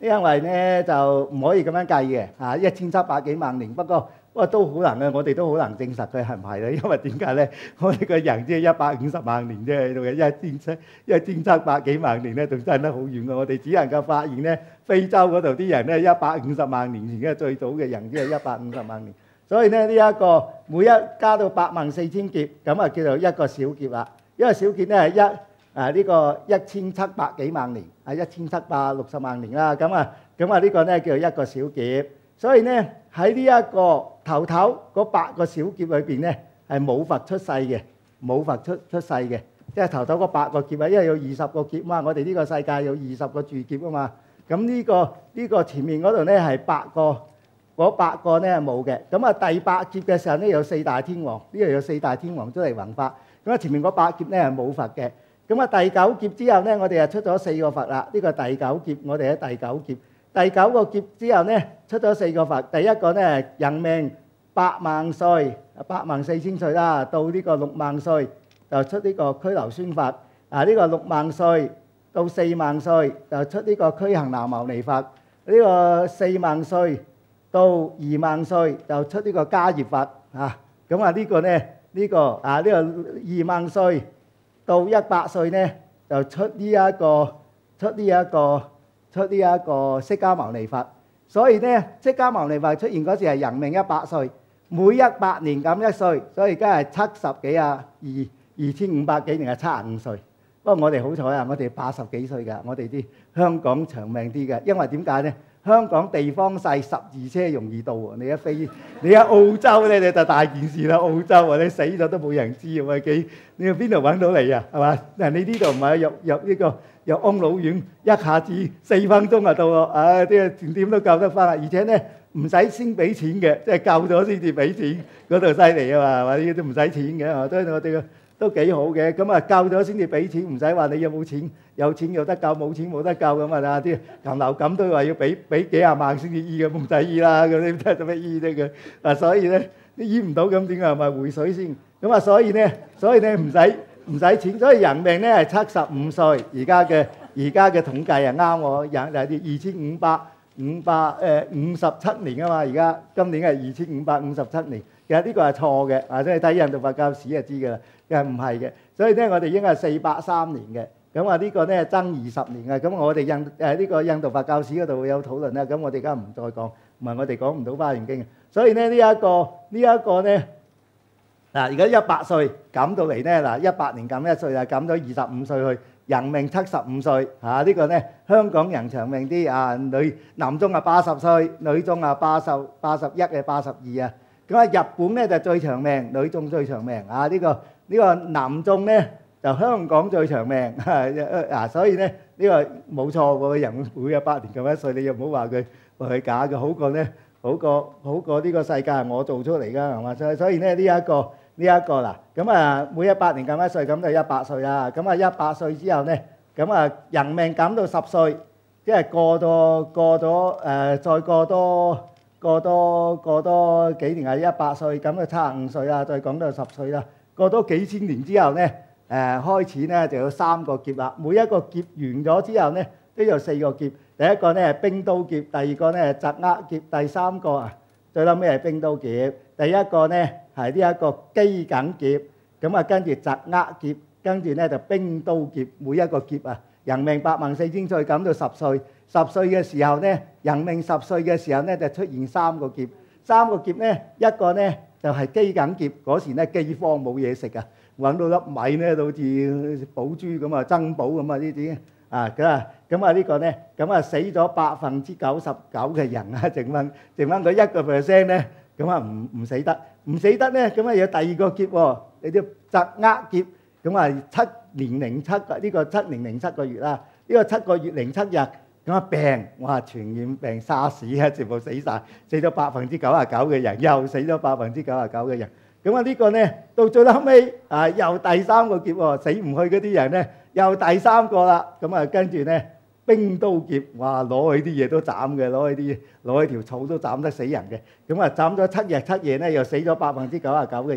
[SPEAKER 1] 因為咧就唔可以咁樣計嘅嚇，一千七百幾萬年。不過不過都好難嘅，我哋都好難證實佢係唔係咧。因為點解咧？我哋個人只係一百五十萬年啫，仲係一千七一千七百幾萬年咧，仲爭得好遠嘅。我哋只能夠發現咧，非洲嗰度啲人咧一百五十萬年前嘅最早嘅人只係一百五十萬年。所以咧呢一個每一加到八萬四千劫，咁啊叫做一個小劫啦。一個小劫咧係一啊呢個一千七百幾萬年，係一千七百六十萬年啦。咁啊咁啊呢個咧叫做一個小劫。所以咧喺呢一個頭頭嗰八個小劫裏邊咧係冇佛出世嘅，冇佛出出世嘅，即係頭頭嗰八個劫啊，因為有二十個劫嘛。我哋呢個世界有二十個住劫啊嘛。咁呢個呢個前面嗰度咧係八個。嗰八個咧係冇嘅，咁啊第八劫嘅時候咧有四大天王，呢度有四大天王出嚟弘法，咁啊前面嗰八劫咧係冇佛嘅，咁啊第九劫之後咧我哋就出咗四個佛啦，呢個第九劫我哋喺第九劫，第九個劫之後咧出咗四個佛，第一個咧人命八萬歲，八萬四千歲啦，到呢個六萬歲就出呢個拘留孫佛，啊呢個六萬歲到四萬歲就出呢個拘行男牟尼佛，呢個四萬歲到二萬歲就出呢個迦葉佛啊，咁啊呢個咧呢個啊呢個二萬歲到一百歲咧就出呢一個出呢一個出呢一個釋迦牟尼佛。所以咧釋迦牟尼佛出現嗰時係人命一百歲，每一百年減一歲，所以而家係七十幾啊二二千五百幾年係七十五歲。不過我哋好彩啊，我哋八十幾歲㗎，我哋啲香港長命啲嘅，因為點解咧？香港地方細，十字車容易到喎。你一飛，你喺澳洲咧，你就大件事啦。澳洲啊，你死咗都冇人知喎，幾你去邊度揾到你啊？係嘛？嗱，你呢度唔係入入呢個入安老院，一下子四分鐘就到咯。唉，啲點點都救得翻啦。而且咧唔使先俾錢嘅，即係救咗先至俾錢，嗰度犀利啊嘛，係嘛？呢啲都唔使錢嘅，所以我哋都幾好嘅。咁啊救咗先至俾錢，唔使話你有冇錢。有錢有得救，冇錢冇得救咁啊！啲禽流感都話要俾俾幾廿萬先至醫嘅，唔使醫啦。咁你真係做咩醫啫佢？啊，所以咧你醫唔到咁點啊？咪回水先。咁啊，所以咧，所以咧唔使唔使錢。所以人命咧係七十五歲，而家嘅而家嘅統計係啱喎。人就係啲二千五百五百誒五十七年啊嘛。而家今年係二千五百五十七年。其實呢個係錯嘅，啊即係睇印度佛教史就知㗎啦。其實唔係嘅，所以咧我哋應該係四百三年嘅。咁啊呢個咧爭二十年啊，咁我哋印誒呢個印度佛教史嗰度會有討論啦。咁我哋而家唔再講，唔係我哋講唔到《華嚴經》嘅。所以咧呢一個呢一個咧嗱，而家一百歲減到嚟咧嗱，一百年減一歲啊，減咗二十五歲去，人命七十五歲嚇。呢個咧香港人長命啲啊，女男中啊八十歲，女中啊八十八十一嘅八十二啊。咁啊日本咧就最長命，女中最長命啊。呢個呢個男中咧。就香港最長命啊！所以咧呢個冇錯喎，人每一百年咁一歲，你又唔好話佢話佢假嘅，好過咧好過好過呢個世界係我做出嚟㗎，係嘛？所以所以咧呢一個呢一個嗱，咁啊每一百年咁一歲，咁就一百歲啦。咁啊一百歲之後咧，咁啊人命減到十歲，即係過咗過咗誒，再過多過多過多幾年係一百歲，咁就七十五歲啦。再講到十歲啦，過多幾千年之後咧。誒、呃、開始咧就有三個劫啦，每一個劫完咗之後咧都有四個劫。第一個咧係冰刀劫，第二個咧係疾厄劫，第三個啊最撚尾係冰刀劫。第一個咧係呢一個饑饉劫，咁啊跟住疾厄劫，跟住咧就冰刀劫。每一個劫啊，人命八萬四千歲減到十歲，十歲嘅時候咧，人命十歲嘅時候咧就出現三個劫。三個劫咧，一個咧就係饑饉劫，嗰時咧饑荒冇嘢食啊。揾到粒米咧，好似寶珠咁啊，珍寶咁啊呢啲啊，咁啊咁啊呢個咧，咁啊死咗百分之九十九嘅人啊，剩翻剩翻佢一個 percent 咧，咁啊唔唔死得，唔死得咧，咁啊有第二個劫喎，你啲疾厄劫，咁啊七年零七個呢個七年零七個月啦，呢個七個月零七日，咁啊病，哇傳染病沙士啊，全部死曬，死咗百分之九十九嘅人，又死咗百分之九十九嘅人。咁啊呢個咧到最後尾啊又第三個劫喎，死唔去嗰啲人咧又第三個啦。咁啊跟住咧冰刀劫，哇攞起啲嘢都斬嘅，攞起啲攞起條草都斬得死人嘅。咁啊斬咗七日七夜咧，又死咗百分之九十九嘅人。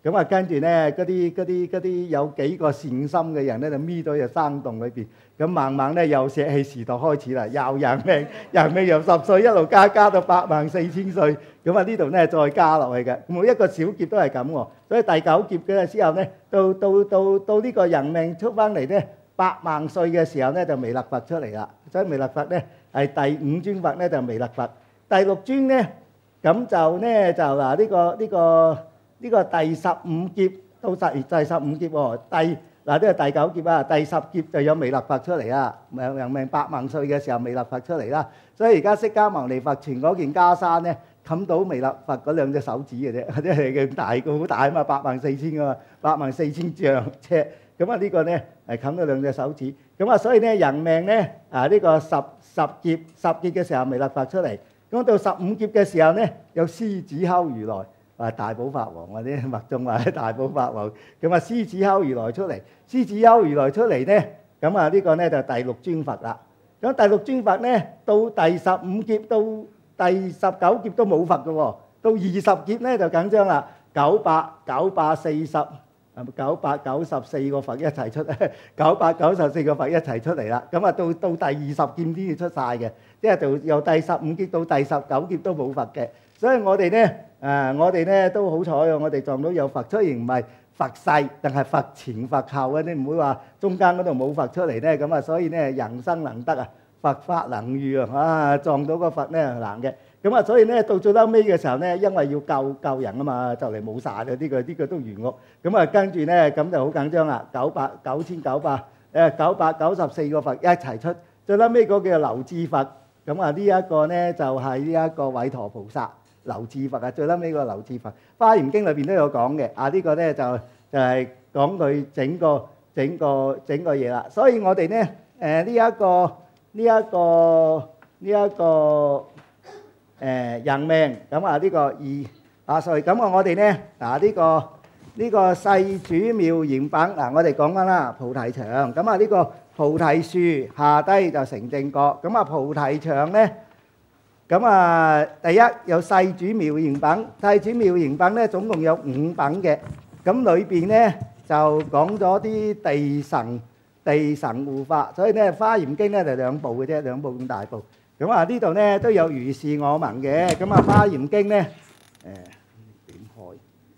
[SPEAKER 1] 咁啊跟住咧嗰啲嗰啲嗰啲有幾個善心嘅人咧就搣咗入山洞裏邊，咁慢慢咧又石器時代開始啦，又人命人命由十歲一路加加到八萬四千歲，咁啊呢度咧再加落去嘅，每一個小劫都係咁喎，所以第九劫嘅時候咧，到到到到呢個人命出翻嚟咧，八萬歲嘅時候咧就彌勒佛出嚟啦，所以彌勒佛咧係第五尊佛咧就彌勒佛，第六尊咧咁就咧就嗱呢個呢個呢個第十五劫到十第十五劫喎，第嗱呢個第九劫啊，第十劫就有彌勒佛出嚟啦，人人命八萬歲嘅時候彌勒佛出嚟啦，所以而家釋迦牟尼佛傳嗰件袈裟咧，冚到彌勒佛嗰兩隻手指嘅啫，即係咁大個好大啊嘛，八萬四千啊嘛，八萬四千丈尺，咁啊呢個咧係冚到兩隻手指，咁啊所以咧人命咧啊呢個十十劫十劫嘅時候彌勒佛出嚟，咁到十五劫嘅時候咧有獅子吼如來。話大寶法王或者密宗話大寶法王，咁啊獅子吼如來出嚟，獅子吼如來出嚟咧，咁啊呢個咧就第六尊佛啦。咁第六尊佛咧到第十五劫到第十九劫都冇佛嘅喎，到二十劫咧就緊張啦，九百九百四十九百九十四個佛一齊出，九百九十四個佛一齊出嚟啦。咁啊到到第二十劫先至出晒嘅，即係由由第十五劫到第十九劫都冇佛嘅。所以我哋咧，誒我哋咧都好彩啊！我哋撞到有佛，雖然唔係佛世，但係佛前佛後啊！你唔會話中間嗰度冇佛出嚟咧，咁啊，所以咧人生能得啊，佛法能遇啊！啊，撞到個佛咧係難嘅。咁啊，所以咧到最嬲尾嘅時候咧，因為要救救人啊嘛，就嚟冇晒啦！呢個呢個都完惡。咁啊，跟住咧咁就好緊張啦，九百九千九百誒九百九十四個佛一齊出，最嬲尾嗰個叫流智佛。咁啊，呢一個咧就係呢一個韋陀菩薩。流智佛啊，最撚尾個流智佛，《華嚴經》裏邊都有講嘅。啊，呢個咧就就係講佢整個整個整個嘢啦。所以我哋咧誒呢一個呢一個呢一個誒人命咁啊呢個二啊歲咁啊我哋咧嗱呢個呢個世主妙嚴品嗱我哋講緊啦菩提場咁啊呢個菩提樹下低就成正覺咁啊菩提場咧。咁啊，第一有世主妙嚴品，世主妙嚴品咧總共有五品嘅。咁裏邊咧就講咗啲地神地神護法，所以咧《華嚴經》咧就兩部嘅啫，兩部咁大部。咁啊呢度咧都有如是我聞嘅。咁啊《華嚴經》咧誒點開？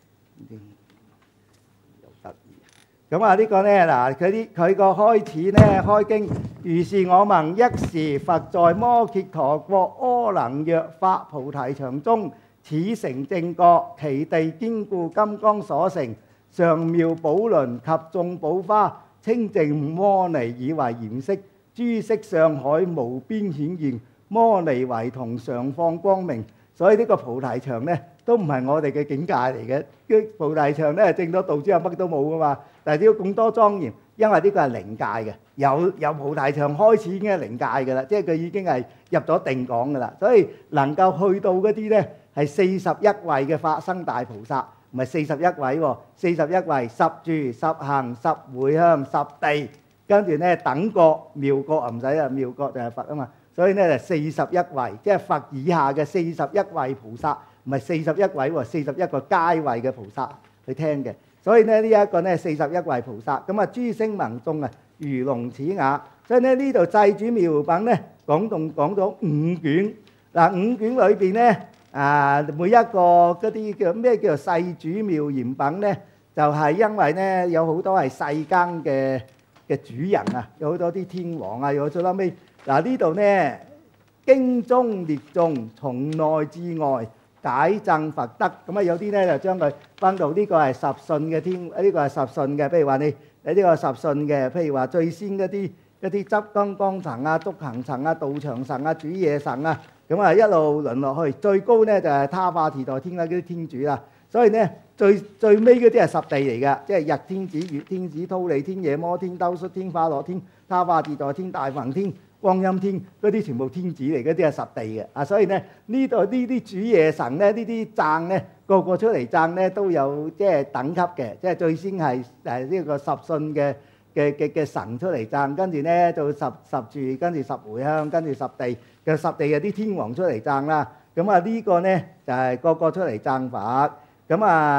[SPEAKER 1] 又得意。咁啊呢個咧嗱，佢啲佢個開始咧開經。如是我聞，一時佛在摩羯陀國阿能若法菩提場中，此成正覺，其地堅固，金剛所成，上妙寶輪及眾寶花，清淨摩尼以為嚴飾，諸色上海無邊顯現，摩尼為同常放光明。所以呢個菩提場咧都唔係我哋嘅境界嚟嘅，啲菩提場咧證咗道之後乜都冇噶嘛，但係點解咁多莊嚴？因為呢個係靈界嘅，有有菩提場開始已經係靈界嘅啦，即係佢已經係入咗定講嘅啦，所以能夠去到嗰啲咧係四十一位嘅法身大菩薩，唔係四十一位喎，四十一位十住十行十迴向十地，跟住咧等覺妙覺啊唔使啊，妙覺就係佛啊嘛，所以咧就四十一位，即係佛以下嘅四十一位菩薩，唔係四十一位喎，四十一個階位嘅菩薩去聽嘅。所以咧呢一個咧四十一位菩薩，咁啊諸聲聞眾啊如聾齒啞，所以咧呢度世主妙嚴品咧講動講咗五卷，嗱五卷裏邊咧啊每一個嗰啲叫咩叫做世主妙嚴品咧，就係因為咧有好多係世間嘅嘅主人啊，有好多啲天王啊，有最後尾嗱呢度咧經中列眾從內至外。解證佛德咁啊，有啲咧就將佢分到呢個係十信嘅天，呢個係十信嘅。譬如話你你呢個十信嘅，譬如話最先嗰啲一啲執金剛神啊、獨行神啊、道場神啊、主夜神啊，咁啊一路輪落去，最高咧就係他化自在天嗰啲天主啦。所以咧最最尾嗰啲係十地嚟㗎，即係日天子、月天子、忉利天、夜摩天、兜率天、化樂天、他化自在天、大梵天。光陰天嗰啲全部天子嚟，嗰啲係十地嘅啊，所以咧呢度呢啲主夜神咧，呢啲讚咧個個出嚟讚咧都有即係等級嘅，即係最先係誒呢個十信嘅嘅嘅嘅神出嚟讚，跟住咧到十十住，跟住十迴向，跟住十地嘅十地有啲天王出嚟讚啦。咁啊呢個咧就係個個出嚟讚法。咁啊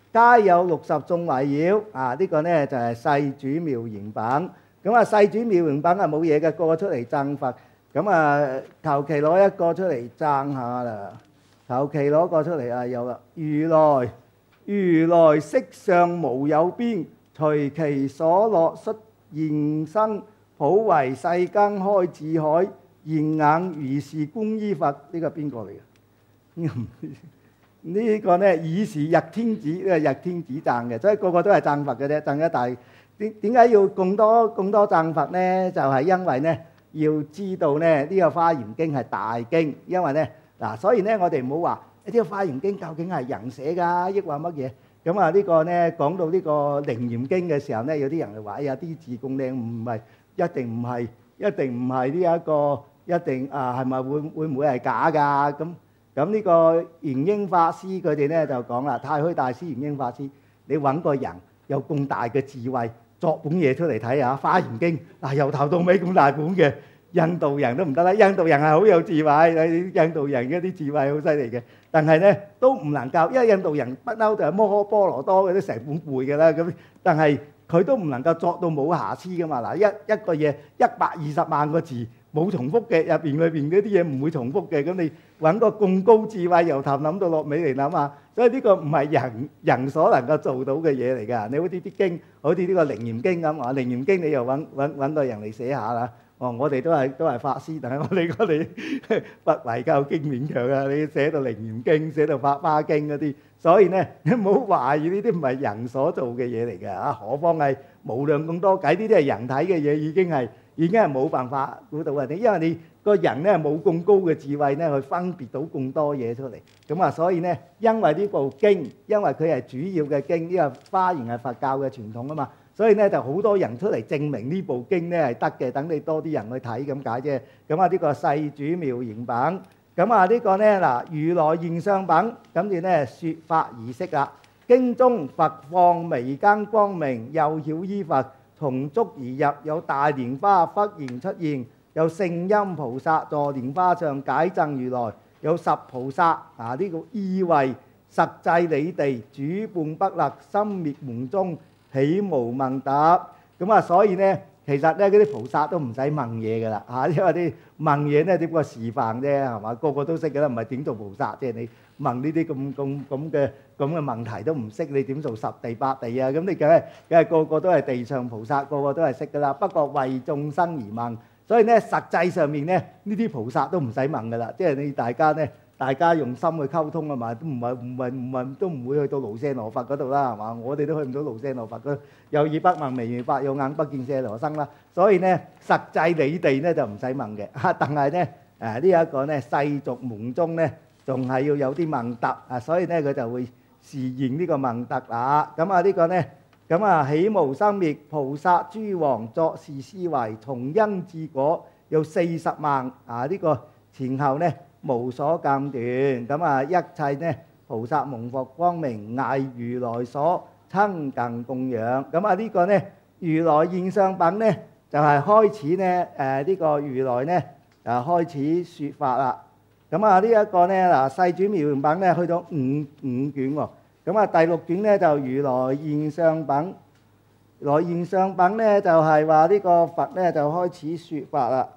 [SPEAKER 1] 皆有六十眾圍繞。啊，呢個咧就係世主妙言品。咁啊，世主妙言品係冇嘢嘅，個個出嚟讚佛。咁啊，求其攞一個出嚟讚下啦。求其攞個出嚟啊，有啦。如來如來色相無有邊，隨其所樂率現身，普為世間開智海，現眼如是觀依佛。呢個邊個嚟嘅？呢個咧以是日天子，呢個日天子讚嘅，所以個個都係讚佛嘅啫。讚一大點點解要咁多咁多讚佛咧？就係因為咧要知道咧呢個《華嚴經》係大經，因為咧嗱，所以咧我哋唔好話呢個《華嚴經》究竟係人寫㗎，抑或乜嘢？咁啊呢個咧講到呢個《楞嚴經》嘅時候咧，有啲人就話：哎呀，啲字咁靚，唔係一定唔係，一定唔係呢一個，一定啊係咪會會唔會係假㗎？咁咁呢個玄英法師佢哋咧就講啦，太虛大師玄英法師，你揾個人有咁大嘅智慧，作本嘢出嚟睇下《華嚴經》，嗱由頭到尾咁大本嘅，印度人都唔得啦。印度人係好有智慧，印度人嗰啲智慧好犀利嘅，但係咧都唔能夠，因為印度人不嬲就係摩訶波羅多嘅都成本背嘅啦。咁但係佢都唔能夠作到冇瑕疵噶嘛。嗱，一一個嘢一百二十萬個字冇重複嘅，入邊裏邊嗰啲嘢唔會重複嘅。咁你揾個咁高智慧由頭諗到落尾嚟諗下，所以呢個唔係人人所能夠做到嘅嘢嚟㗎。你好似啲經，好似呢個《楞嚴經》咁啊，《楞嚴經》你又揾揾揾個人嚟寫下啦。哦，我哋都係都係法師，但係我哋我哋不為教經勉強啊！你寫到《楞嚴經》，寫到《法華經》嗰啲，所以咧你唔好懷疑呢啲唔係人所做嘅嘢嚟㗎啊！何況係無量咁多計，呢啲係人體嘅嘢，已經係已經係冇辦法估到啊！你因為你個人咧冇咁高嘅智慧咧，去分別到咁多嘢出嚟，咁啊，所以咧因為呢部經，因為佢係主要嘅經，呢個華嚴係佛教嘅傳統啊嘛。所以咧就好多人出嚟證明呢部經咧係得嘅，等你多啲人去睇咁解啫。咁啊呢個世主妙言品，咁啊呢個咧嗱如來現相品，咁住咧説法儀式啦。經中佛放眉間光明，又曉依佛從足而入，有大蓮花忽然出現，有聖音菩薩坐蓮花上解贈如來，有十菩薩啊呢個意為實際理地主伴不勒，心滅門中起無問答。咁啊，所以咧，其實咧嗰啲菩薩都唔使問嘢噶啦嚇，因為啲問嘢咧只不過示範啫，係嘛？個個都識噶啦，唔係點做菩薩啫？你問呢啲咁咁咁嘅咁嘅問題都唔識，你點做十地八地啊？咁你梗係梗係個個都係地上菩薩，個個都係識噶啦。不過為眾生而問，所以咧實際上面咧呢啲菩薩都唔使問噶啦，即係你大家咧。大家用心去溝通啊嘛，都唔係唔係唔係都唔會去到盧舍羅佛嗰度啦，係嘛？我哋都去唔到盧舍羅佛嗰度，有耳不聞微如法，有眼不見舍羅生啦。所以咧實際你哋咧就唔使問嘅嚇，但係咧誒呢一個咧世俗門中咧仲係要有啲問答啊，所以咧佢就會示現呢個問答啦。咁啊呢個咧咁啊起無生滅，菩薩諸王作是思維，從因至果有四十萬啊！呢個前後咧。無所間斷，咁啊一切呢菩薩蒙佛光明，藝如來所親近供養。咁啊呢個呢如來現相品呢就係開始呢誒呢個如來呢啊開始説法啦。咁啊呢一個呢嗱世主妙言品呢去到五五卷喎。咁啊第六卷呢就如來現相品，如來現相品呢就係話呢個佛呢就開始説法啦。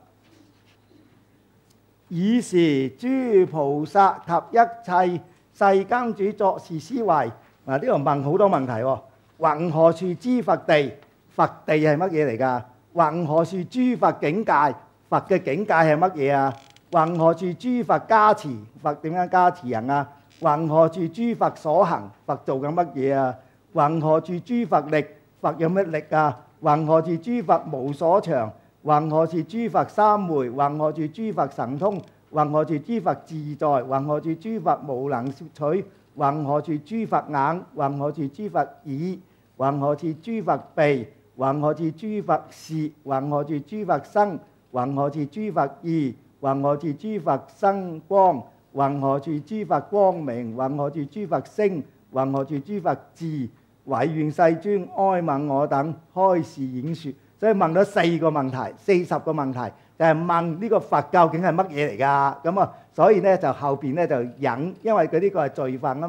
[SPEAKER 1] 以是諸菩薩及一切世間主作是思維。嗱呢度問好多問題喎。云何處知佛地？佛地係乜嘢嚟㗎？云何處諸佛境界？佛嘅境界係乜嘢啊？云何處諸佛加持？佛點樣加持人啊？云何處諸佛所行？佛做緊乜嘢啊？云何處諸佛力？佛有乜力啊？云何處諸佛無所長？云何處諸佛三昧？云何處諸佛神通？云何處諸佛自在？云何處諸佛無能攝取？云何處諸佛眼？云何處諸佛耳？云何處諸佛鼻？云何處諸佛舌？云何處諸佛身？云何處諸佛意？云何處諸佛生光？云何處諸佛光明？云何處諸佛聲？云何處諸佛智？唯願世尊哀憫我等，開示演說。所以問咗四個問題，四十個問題，就係問呢個佛究竟係乜嘢嚟㗎？咁啊，所以咧就後邊咧就引，因為佢呢個係罪分啊嘛，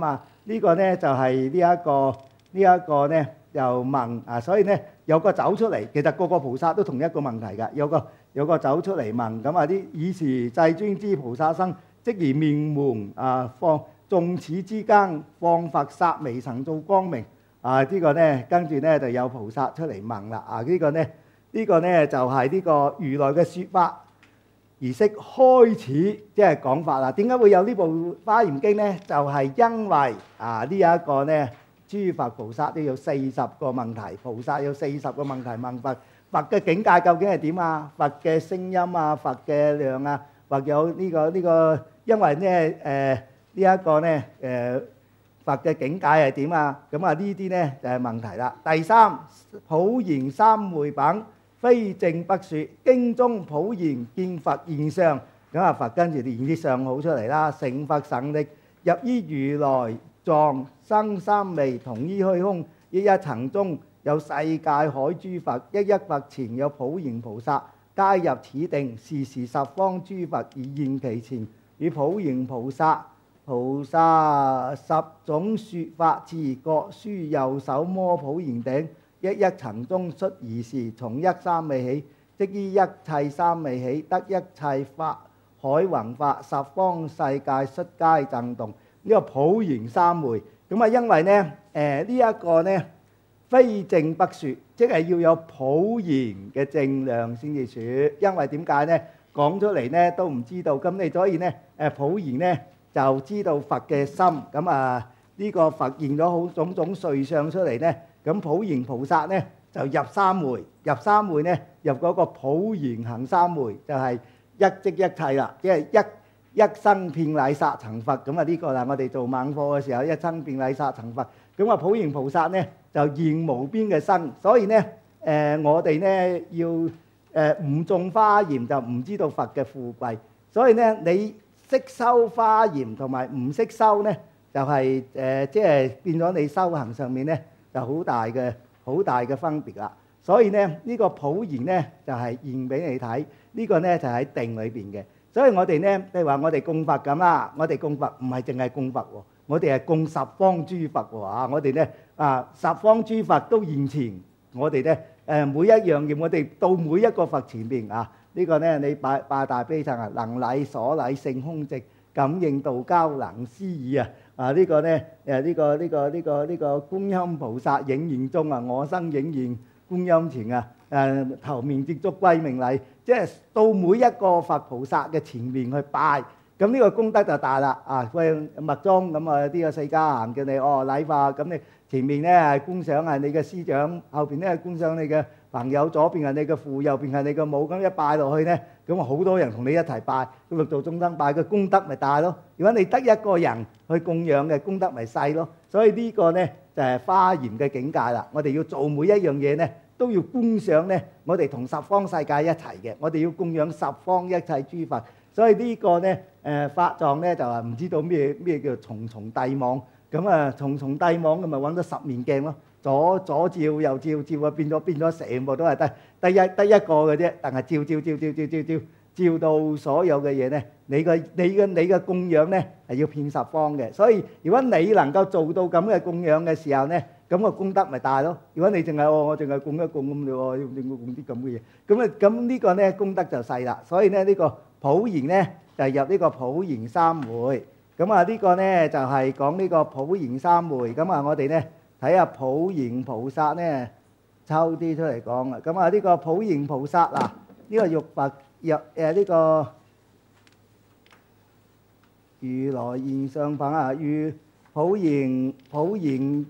[SPEAKER 1] 呢個咧就係呢一個呢一個咧就問啊，所以咧有個走出嚟，其實個個菩薩都同一個問題㗎，有個有個走出嚟問，咁啊啲爾時世尊知菩薩生，即而面門啊放眾此之間，放佛剎微曾造光明啊！呢個咧跟住咧就有菩薩出嚟問啦啊！呢個咧呢個咧就係呢個如來嘅説法儀式開始，即係講法啦。點解會有呢部《華嚴經》咧？就係因為啊呢一個咧，諸佛菩薩都有四十個問題，菩薩有四十個問題問佛。佛嘅境界究竟係點啊？佛嘅聲音啊，佛嘅量啊，或有呢個呢個，因為咧誒呢一個咧誒佛嘅境界係點啊？咁啊呢啲咧就係問題啦。第三，普賢三昧品。非正不說，經中普賢見佛現相，咁啊佛跟住現啲相好出嚟啦。成佛神力入於如來藏，生三昧同於虛空，一一層中有世界海諸佛，一一佛前有普賢菩薩，皆入此定，時時十方諸佛而現其前，與普賢菩薩菩薩十種說法詞，各書右手摩普賢頂。一一層中出而時，從一三昧起，即於一切三昧起，得一切法海宏法，十方世界悉皆震動。呢個普賢三昧，咁啊，因為咧誒呢一個咧非正不說，即係要有普賢嘅正量先至說。因為點解咧？講出嚟咧都唔知道，咁你所以咧誒普賢咧就知道佛嘅心。咁啊呢個佛現咗好種種瑞相出嚟咧。咁普賢菩薩咧就入三昧，入三昧咧入嗰個普賢行三昧，就係一即一切啦，即係一一生遍禮剎成佛。咁啊呢個啦，我哋做晚課嘅時候，一生遍禮剎成佛。咁啊普賢菩薩咧就現無邊嘅身，所以咧誒我哋咧要誒唔種華嚴就唔知道佛嘅富貴。所以咧你識修華嚴同埋唔識修咧，就係誒即係變咗你修行上面咧。就好大嘅好大嘅分別啦，所以咧呢個普賢咧就係現俾你睇，呢個咧就喺定裏邊嘅。所以我哋咧譬如話我哋供佛咁啦，我哋供佛唔係淨係供佛喎，我哋係供十方諸佛喎啊！我哋咧啊十方諸佛都現前，我哋咧誒每一樣嘢，我哋到每一個佛前邊啊，呢個咧你拜拜大悲懺啊，能禮所禮性空寂，感應道交能思議啊！啊！呢個咧誒呢個呢個呢個呢個觀音菩薩影現中啊，我生影現觀音前啊，誒頭面接足歸命禮，即係到每一個佛菩薩嘅前面去拜，咁呢個功德就大啦啊！歸密宗咁啊，呢個四家行叫你哦禮化，咁你前面咧係觀賞係你嘅師長，後邊咧係觀賞你嘅朋友，左邊係你嘅父，右邊係你嘅母，咁一拜落去咧，咁啊好多人同你一齊拜，咁六道眾生拜嘅功德咪大咯。如果你得一個人去供養嘅功德咪細咯。所以呢個咧就係華嚴嘅境界啦。我哋要做每一樣嘢咧，都要觀賞咧，我哋同十方世界一齊嘅，我哋要供養十方一切諸佛。所以呢個咧誒法藏咧就係唔知道咩咩叫重重帝網，咁啊重重帝網咁咪揾咗十面鏡咯。左左照右照，照啊變咗變咗成部都係得得一得一個嘅啫，但係照照照照照照照照到所有嘅嘢咧，你嘅你嘅你嘅供養咧係要遍十方嘅。所以如果你能夠做到咁嘅供養嘅時候咧，咁個功德咪大咯。如果你淨係哦我淨係供一供咁，你話要點解供啲咁嘅嘢？咁啊咁呢個咧功德就細啦。所以咧呢個普賢咧就入呢個普賢三昧。咁啊呢個咧就係講呢個普賢三昧。咁啊我哋咧。睇下普賢菩薩咧，抽啲出嚟講啊！咁啊，呢個普賢菩薩嗱，呢個玉佛入誒呢個如來現相品啊，如普賢普賢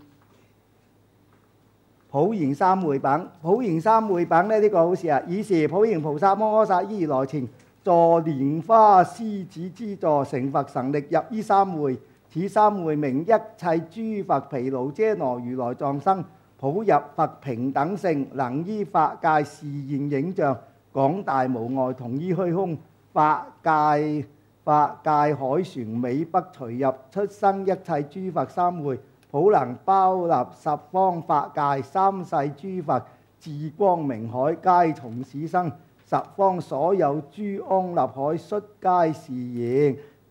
[SPEAKER 1] 普賢三昧品，普賢三昧品咧呢個好似啊，爾時普賢菩薩摩訶薩於如來前，坐蓮花獅子之座，成佛神力入於三昧。此三昧名一切諸佛毗盧遮那如來藏身，普入佛平等性，能於法界示現影像，廣大無礙，同於虛空。法界法界海船美不隨入，出生一切諸佛三昧，普能包納十方法界，三世諸佛智光明海，皆從此生。十方所有諸安立海，悉皆示現。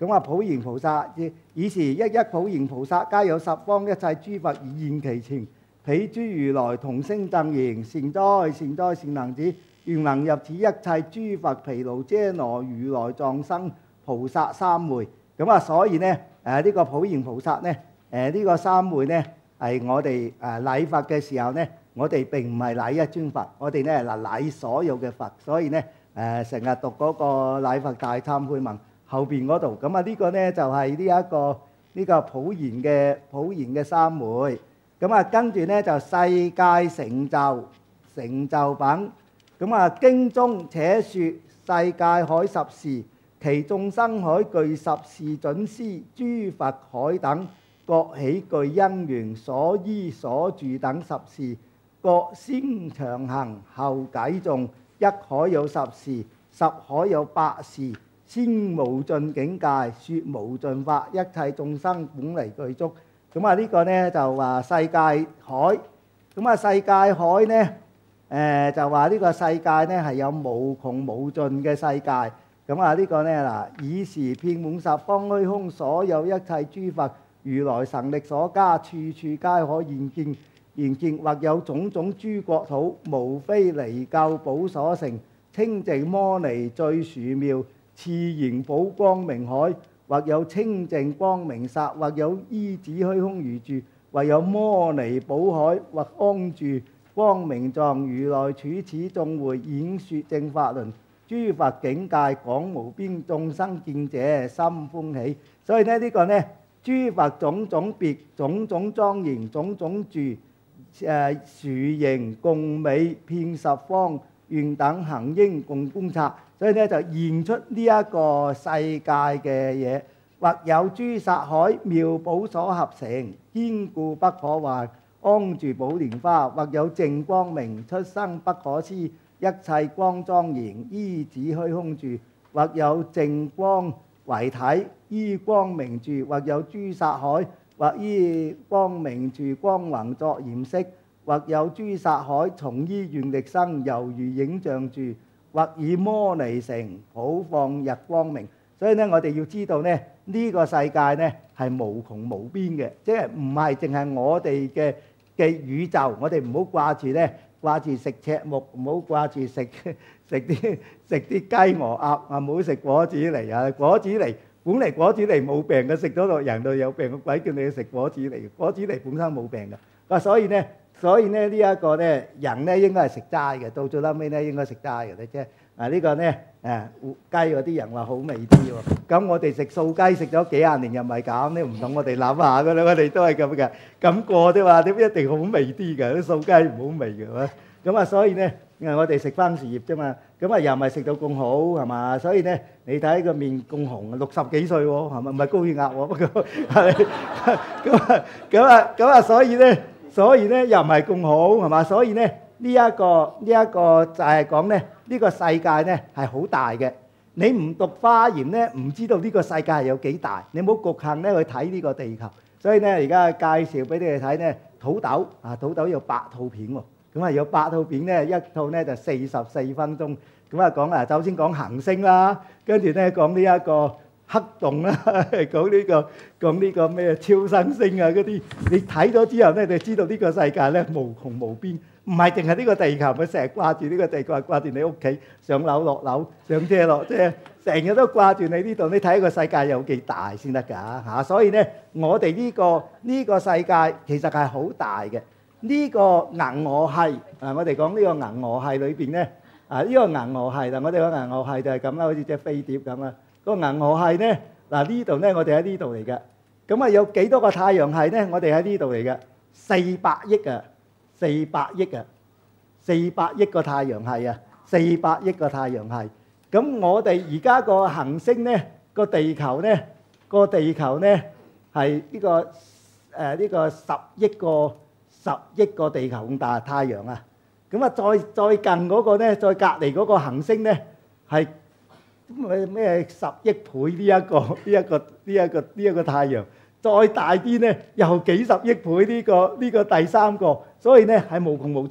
[SPEAKER 1] 咁啊，普賢菩薩以是一一普賢菩薩，皆有十方一切諸佛而現其前，彼諸如來同聲贈言：善哉善哉善男子，願能入此一切諸佛毗盧遮那如來藏身菩薩三昧。咁啊，所以咧誒呢個普賢菩薩咧誒呢個三昧咧係我哋誒禮佛嘅時候咧，我哋並唔係禮一尊佛，我哋咧嗱禮所有嘅佛，所以咧誒成日讀嗰個禮佛大懺悔文後邊嗰度，咁啊呢個咧就係呢一個呢個普賢嘅普賢嘅三昧。咁啊跟住咧就世界成就成就品。咁啊經中且説世界海十事，其眾生海具十事準師，諸佛海等各起具因緣所依所住等十事，各先長行後偈頌，一海有十事，十海有百事，先無盡境界，説無盡法，一切眾生本嚟具足。咁啊呢個咧就話世界海。咁啊世界海咧誒就話呢個世界咧係有無窮無盡嘅世界。咁啊呢個咧嗱，以是遍滿十方虛空，所有一切諸佛如來神力所加，處處皆可現見現見。或有種種諸國土，無非離垢寶所成，清淨摩尼最殊妙，熾然寶光明海。或有清淨光明剎，或有依止虛空如住，或有摩尼寶海，或安住光明藏。如來處此眾會，演説正法輪，諸佛境界廣無邊，眾生見者心歡喜。所以咧呢個呢，諸佛種種別，種種莊嚴，種種住誒殊形共美，遍十方，願等行應共觀察。所以咧就現出呢一個世界嘅嘢。或有諸剎海，妙寶所合成，堅固不可壞，安住寶蓮花。或有淨光明，出生不可思，一切光莊嚴，依止虛空住。或有淨光為體，依光明住。或有諸剎海，或依光明住，光宏作嚴飾。或有諸剎海，從依願力生，猶如影像住。或以摩尼城，普放日光明。所以咧，我哋要知道咧，呢個世界咧係無窮無邊嘅，即係唔係淨係我哋嘅嘅宇宙。我哋唔好掛住咧，掛住食赤木，唔好掛住食食啲食啲雞鵝鴨啊，唔好食果子狸啊！果子狸本嚟果子狸冇病嘅，食咗落人度有病，個鬼叫你去食果子狸？果子狸本身冇病嘅。啊，所以咧，所以咧呢一個咧人咧應該係食齋嘅，到最後尾咧應該食齋嘅咧啫。啊呢個咧誒雞嗰啲人話好味啲喎，咁我哋食素雞食咗幾廿年又唔係咁，你唔同我哋諗下㗎啦，我哋都係咁嘅，咁過啫嘛，點一定好味啲㗎？啲素雞唔好味嘅喎，咁啊所以咧，我哋食番薯葉啫嘛，咁啊又唔係食到咁好係嘛？所以咧，你睇個面咁紅，六十幾歲喎，係咪唔係高血壓喎？不過係咁啊咁啊咁啊，所以咧，所以咧又唔係咁好係嘛？所以咧呢一個呢一個就係講咧。呢個世界咧係好大嘅，你唔讀華嚴咧，唔知道呢個世界係有幾大。你冇局限咧去睇呢個地球。所以咧，而家介紹俾你哋睇咧，土豆啊，土豆有八套片喎。咁啊，有八套片咧，一套咧就四十四分鐘。咁啊，講啊，首先講行星啦，跟住咧講呢一個黑洞啦，講呢個講呢個咩超新星啊嗰啲。你睇咗之後咧，你就知道呢個世界咧無窮無邊。唔係淨係呢個地球，咪成日掛住呢個地球，掛住你屋企上樓落樓上車落車，成日都掛住你呢度。你睇個世界有幾大先得㗎嚇？所以咧，我哋呢個呢個世界其實係好大嘅。呢個銀河系啊，我哋講呢個銀河系裏邊咧啊，呢個銀河系嗱，我哋個銀河系就係咁啦，好似隻飛碟咁啦。個銀河系咧嗱，呢度咧我哋喺呢度嚟嘅。咁啊有幾多個太陽系咧？我哋喺呢度嚟嘅，四百億啊！四百億啊！四百億個太陽系啊！四百億個太陽系。咁我哋而家個行星咧，個地球咧，個地球咧係呢個誒呢個十億個十億個地球咁大太陽啊！咁啊，再再近嗰個咧，再隔離嗰個行星咧係咩咩十億倍呢一個呢一個呢一個呢一個太陽。再大啲咧，又幾十億倍呢個呢個第三個，所以咧係無窮無盡。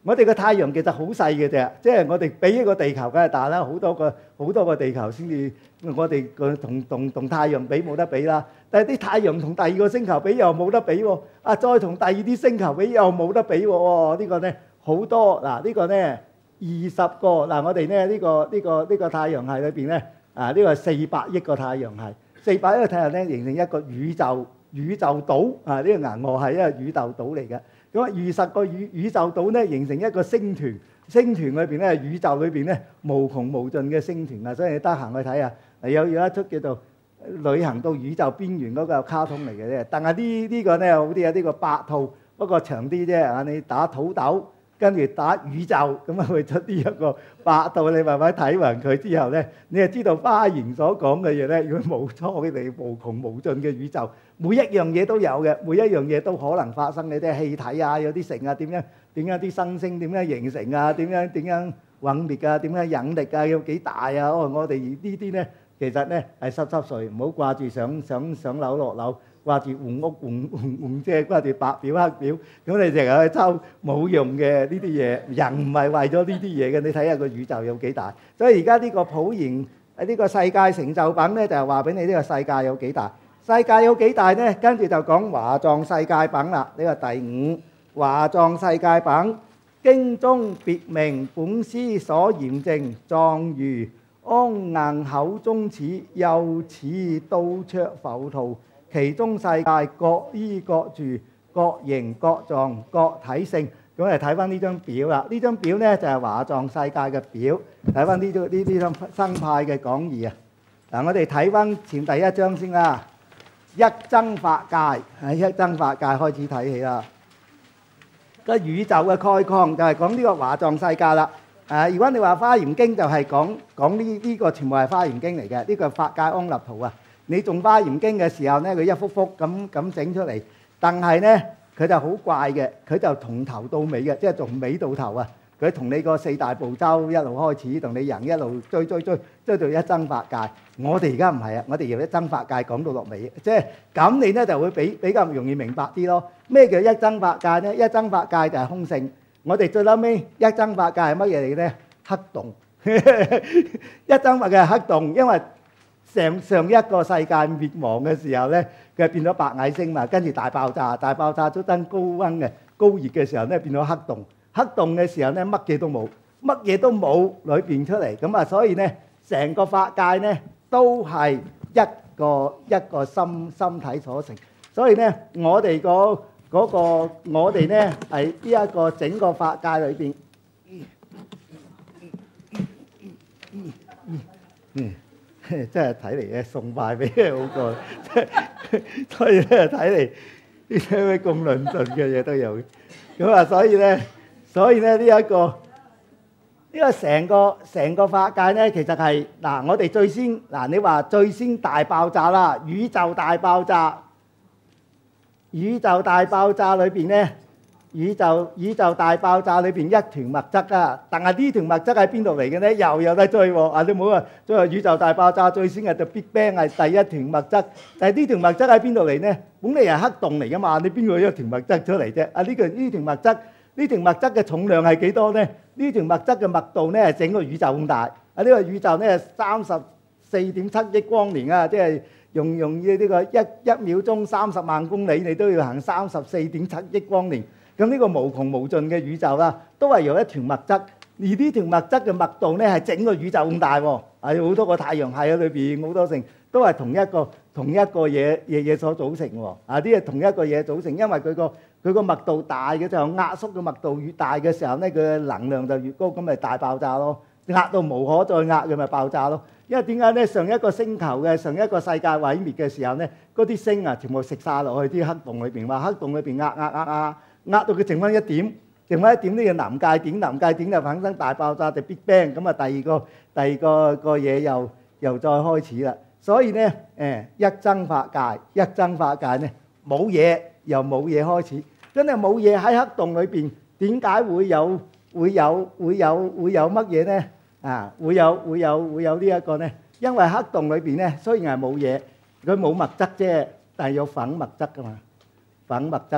[SPEAKER 1] 我哋個太陽其實好細嘅啫，即係我哋比一個地球梗係大啦，好多個好多個地球先至，我哋個同同同太陽比冇得比啦。但係啲太陽同第二個星球比又冇得比喎，啊再同第二啲星球比又冇得比喎，呢個咧好多嗱，呢個咧二十個嗱，我哋咧呢個呢個呢個太陽系裏邊咧啊，呢個係四百億個太陽系，四百億個太陽咧形成一個宇宙宇宙島啊，呢個銀河係一個宇宙島嚟嘅。咁啊，二十個宇宇宙島咧形成一個星團，星團裏邊咧宇宙裏邊咧無窮無盡嘅星團啊，所以你得閒去睇下，有有一出叫做旅行到宇宙邊緣嗰個卡通嚟嘅啫。但係呢呢個咧好啲啊，呢個八套不過長啲啫啊，你打土豆跟住打宇宙咁啊，會出呢一個八套。你慢慢睇完佢之後咧，你就知道花園所講嘅嘢咧，如果冇錯，佢哋無窮無盡嘅宇宙。每一樣嘢都有嘅，每一樣嘢都可能發生嘅，即係氣體啊，有啲成啊，點樣點樣啲新星點樣形成啊，點樣點樣毀滅啊，點樣引力啊，有幾大啊？哦，我哋呢啲咧，其實咧係濕濕碎，唔好掛住上上上樓落樓，掛住換屋換換換即係掛住白表黑表，咁你成日去抽冇用嘅呢啲嘢，人唔係為咗呢啲嘢嘅。你睇下個宇宙有幾大，所以而家呢個普賢呢個世界成就品咧，就係話俾你呢個世界有幾大。世界有幾大呢？跟住就講華藏世界品啦。呢個第五華藏世界品，經中別名本師所嚴淨，狀如安硬口中齒，又似刀戳浮屠。其中世界各依各住，各形各狀，各體性。咁嚟睇翻呢張表啦。呢張表呢就係華藏世界嘅表。睇翻呢張呢呢張生派嘅講義啊。嗱，我哋睇翻前第一章先啦。一真法界，喺一真法界開始睇起啦。個宇宙嘅概況就係講呢個華藏世界啦。誒，如果你話《華嚴經》就係講講呢呢個全部係《華嚴經》嚟嘅，呢個法界安立圖啊。你種《華嚴經》嘅時候咧，佢一幅幅咁咁整出嚟，但係咧佢就好怪嘅，佢就從頭到尾嘅，即係從尾到頭啊。佢同你個四大部洲一路開始，同你人一路追追追追到一真法界。我哋而家唔係啊，我哋由一真法界講到落尾，即係咁你咧就會比比較容易明白啲咯。咩叫一真法界咧？一真法界就係空性。我哋最撚尾一真法界係乜嘢嚟嘅咧？黑洞。一真法界係黑洞，因為上上一個世界滅亡嘅時候咧，佢變咗白矮星嘛，跟住大爆炸，大爆炸都登高溫嘅高熱嘅時候咧，變咗黑洞。黑洞嘅時候咧，乜嘢都冇，乜嘢都冇裏邊出嚟，咁啊，所以咧，成個法界咧都係一個一個心心體所成，所以咧，我哋個嗰個我哋咧係呢一個整個法界裏邊，嗯，真係睇嚟咧送拜俾佢好過，所以咧睇嚟呢啲咩咁論盡嘅嘢都有，咁啊，所以咧。所以咧呢一個呢個成個成個法界咧，其實係嗱，我哋最先嗱，你話最先大爆炸啦，宇宙大爆炸，宇宙大爆炸裏邊咧，宇宙宇宙大爆炸裏邊一團物質啊，但係呢團物質喺邊度嚟嘅咧？又有得追喎！啊，你唔好話，即係宇宙大爆炸最先係就 Big Bang 係第一團物質，但係呢團物質喺邊度嚟咧？本嚟係黑洞嚟噶嘛，你邊個有一團物質出嚟啫？啊，呢個呢團物質。呢團物質嘅重量係幾多咧？呢團物質嘅密度咧係整個宇宙咁大。啊，呢個宇宙咧係三十四點七億光年啊，即係用用呢個一一秒鐘三十萬公里，你都要行三十四點七億光年。咁呢個無窮無盡嘅宇宙啦，都係由一團物質。而呢團物質嘅密度咧係整個宇宙咁大喎。係好多個太陽系喺裏邊，好多成都係同一個同一個嘢嘢嘢所組成喎。啊，啲係同一個嘢組成，因為佢個。佢個密度大嘅時候，壓縮嘅密度越大嘅時候咧，佢嘅能量就越高，咁咪大爆炸咯。壓到無可再壓嘅咪爆炸咯。因為點解咧？上一個星球嘅上一個世界毀滅嘅時候咧，嗰啲星啊全部食曬落去啲黑洞裏邊，話黑洞裏邊壓壓壓壓壓到佢剩翻一點，剩翻一點呢個臨界點，臨界點就產生大爆炸，就 Big Bang。咁啊，第二個第二個個嘢又又再開始啦。所以咧，誒一真法界，一真法界咧冇嘢又冇嘢開始。真係冇嘢喺黑洞裏邊，點解會有會有會有會有乜嘢咧？啊，會有會有會有呢一個咧？因為黑洞裏邊咧，雖然係冇嘢，佢冇物質啫，但係有粉物質噶嘛，粉物質噶。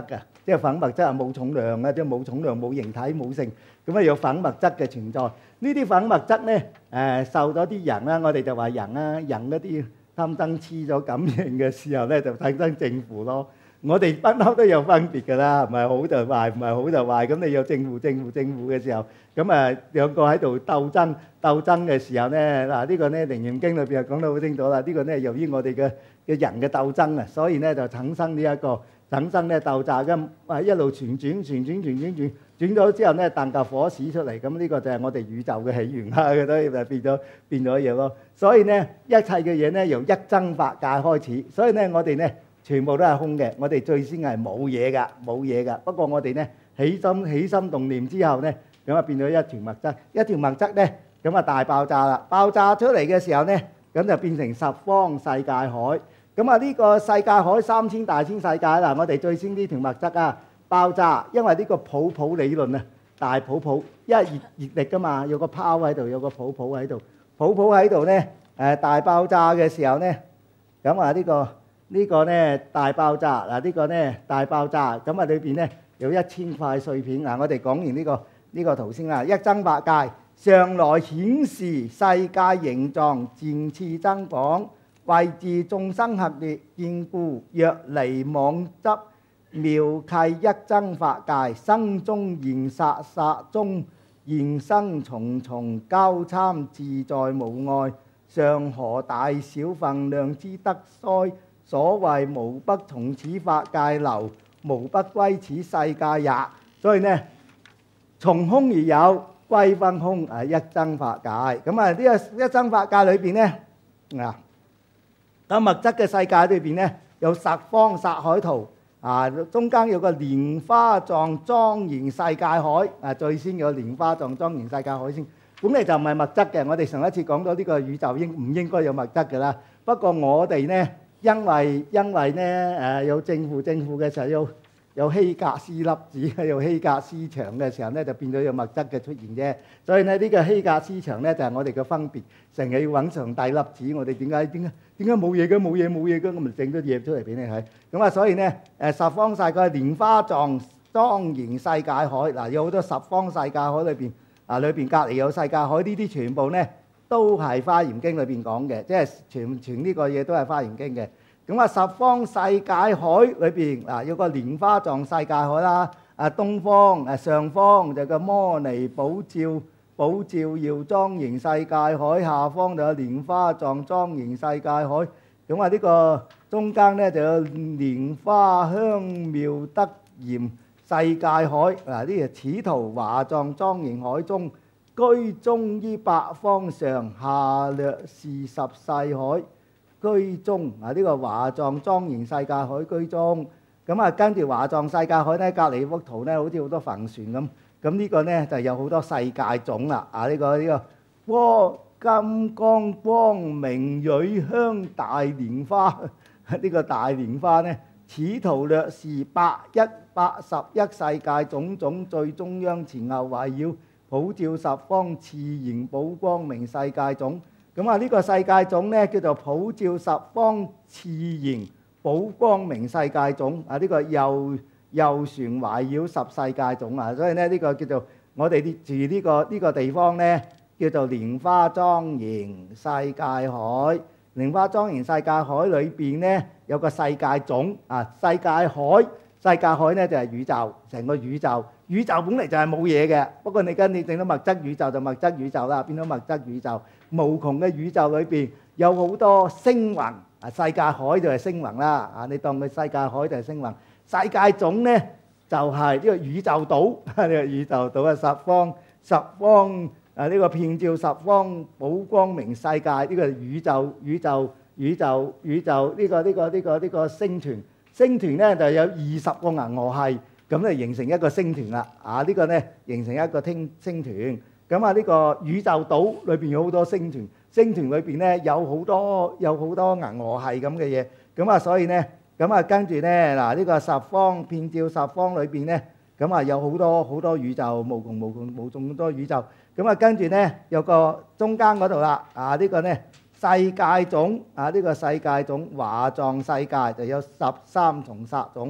[SPEAKER 1] 即係粉物質係冇重量嘅，即係冇重量冇形體冇性，咁啊有粉物質嘅存在。呢啲粉物質咧誒受咗啲人啦，我哋就話人啦，人嗰啲貪嗔痴咗感應嘅時候咧，就產生正負咯。我哋不嬲都有分別㗎啦，唔係好就壞，唔係好就壞。咁你有正負、正負、正負嘅時候，咁誒兩個喺度鬥爭、鬥爭嘅時候咧，嗱呢個咧《楞嚴經》裏邊係講得好清楚啦。呢個咧由於我哋嘅嘅人嘅鬥爭啊，所以咧就產生呢一個產生咧鬥炸咁啊一路旋轉、旋轉、旋轉、轉轉咗之後咧，彈嚿火屎出嚟。咁呢個就係我哋宇宙嘅起源啦，所以就變咗變咗嘢咯。所以咧一切嘅嘢咧由一真法界開始，所以咧我哋咧。全部都係空嘅，我哋最先係冇嘢㗎，冇嘢㗎。不過我哋咧起心起心動念之後咧，咁啊變咗一團物質，一團物質咧咁啊大爆炸啦！爆炸出嚟嘅時候咧，咁就變成十方世界海。咁啊呢個世界海三千大千世界啦，我哋最先呢團物質啊爆炸，因為呢個泡泡理論啊，大泡泡，因為熱熱力㗎嘛，有個泡喺度，有個泡泡喺度，泡泡喺度咧誒大爆炸嘅時候咧，咁啊呢個。呢個咧大爆炸嗱，呢個咧大爆炸咁啊，裏邊咧有一千塊碎片嗱。我哋講完呢個呢個圖先啦。一真法界上來顯示世界形狀漸次增廣，為治眾生合劣見故，若離妄執妙契一真法界，生中現殺，殺中現生，重重交參自在無礙，尚何大小分量之得衰？所謂無不從此法界流，無不歸此世界也。所以呢，從空而有，歸分空係一真法界。咁啊，呢個一真法界裏邊呢，啊，咁物質嘅世界裏邊呢，有十方剎海圖啊，中間有個蓮花狀莊嚴世界海啊，最先有蓮花狀莊嚴世界海先。咁你就唔係物質嘅。我哋上一次講到呢個宇宙應唔應該有物質嘅啦。不過我哋呢。因為因為咧誒有正負正負嘅時候，有有希格斯粒子，有希格斯場嘅時候咧，就變咗有物質嘅出現啫。所以咧呢個希格斯場咧就係我哋嘅分別，成日要揾上帝粒子。我哋點解點解點解冇嘢嘅冇嘢冇嘢嘅，我咪整咗嘢出嚟俾你睇。咁啊，所以咧誒十方世界蓮花狀莊嚴世界海嗱，有好多十方世界海裏邊啊，裏邊隔離有世界海，呢啲全部咧。都係《華嚴經》裏邊講嘅，即係全全呢個嘢都係《華嚴經》嘅。咁啊，十方世界海裏邊嗱，有個蓮花狀世界海啦。啊，東方誒上方就個摩尼寶照寶照耀莊嚴世界海，下方就有蓮花狀莊嚴世界海。咁啊，呢個中間咧就有蓮花香妙德嚴世界海。嗱，呢個此圖華狀莊嚴海中。居中於八方上，下略是十世海。居中啊，呢個華狀莊嚴世界海居中。咁啊，跟住華狀世界海咧，隔離幅圖咧，好似好多帆船咁。咁呢個咧就有好多世界種啦。啊，呢個呢個光金剛光明蕊香大蓮花，呢個大蓮花咧，此圖略是百一百十一世界種種，最中央前後圍繞。普照十方熾然寶光明世界種。咁啊呢個世界種咧叫做普照十方熾然寶光明世界種啊，呢個右右旋圍繞十世界種啊，所以咧呢個叫做我哋住呢個呢個地方咧叫做蓮花莊嚴世界海。蓮花莊嚴世界海裏邊咧有個世界種啊，世界海世界海咧就係宇宙，成個宇宙。宇宙本嚟就係冇嘢嘅，不過你跟你整到物質宇宙就物質宇宙啦，變咗物質宇宙。無窮嘅宇宙裏邊有好多星雲啊，世界海就係星雲啦啊！你當佢世界海就係星雲。世界種咧就係呢個宇宙島，呢個宇宙島啊，十方十方啊，呢個遍照十方寶光明世界，呢個宇宙宇宙宇宙宇宙呢個呢個呢個呢個星團，星團咧就有二十個銀河系。咁咧形成一個星團啦，啊呢個咧形成一個星星團。咁啊呢個宇宙島裏邊有好多星團，星團裏邊咧有好多有好多銀河系咁嘅嘢。咁啊所以咧，咁啊跟住咧嗱呢個十方遍照十方裏邊咧，咁啊有好多好多宇宙，無窮無窮無盡咁多宇宙。咁啊跟住咧有個中間嗰度啦，啊呢個咧世界種啊呢個世界種華狀世界就有十三重剎種。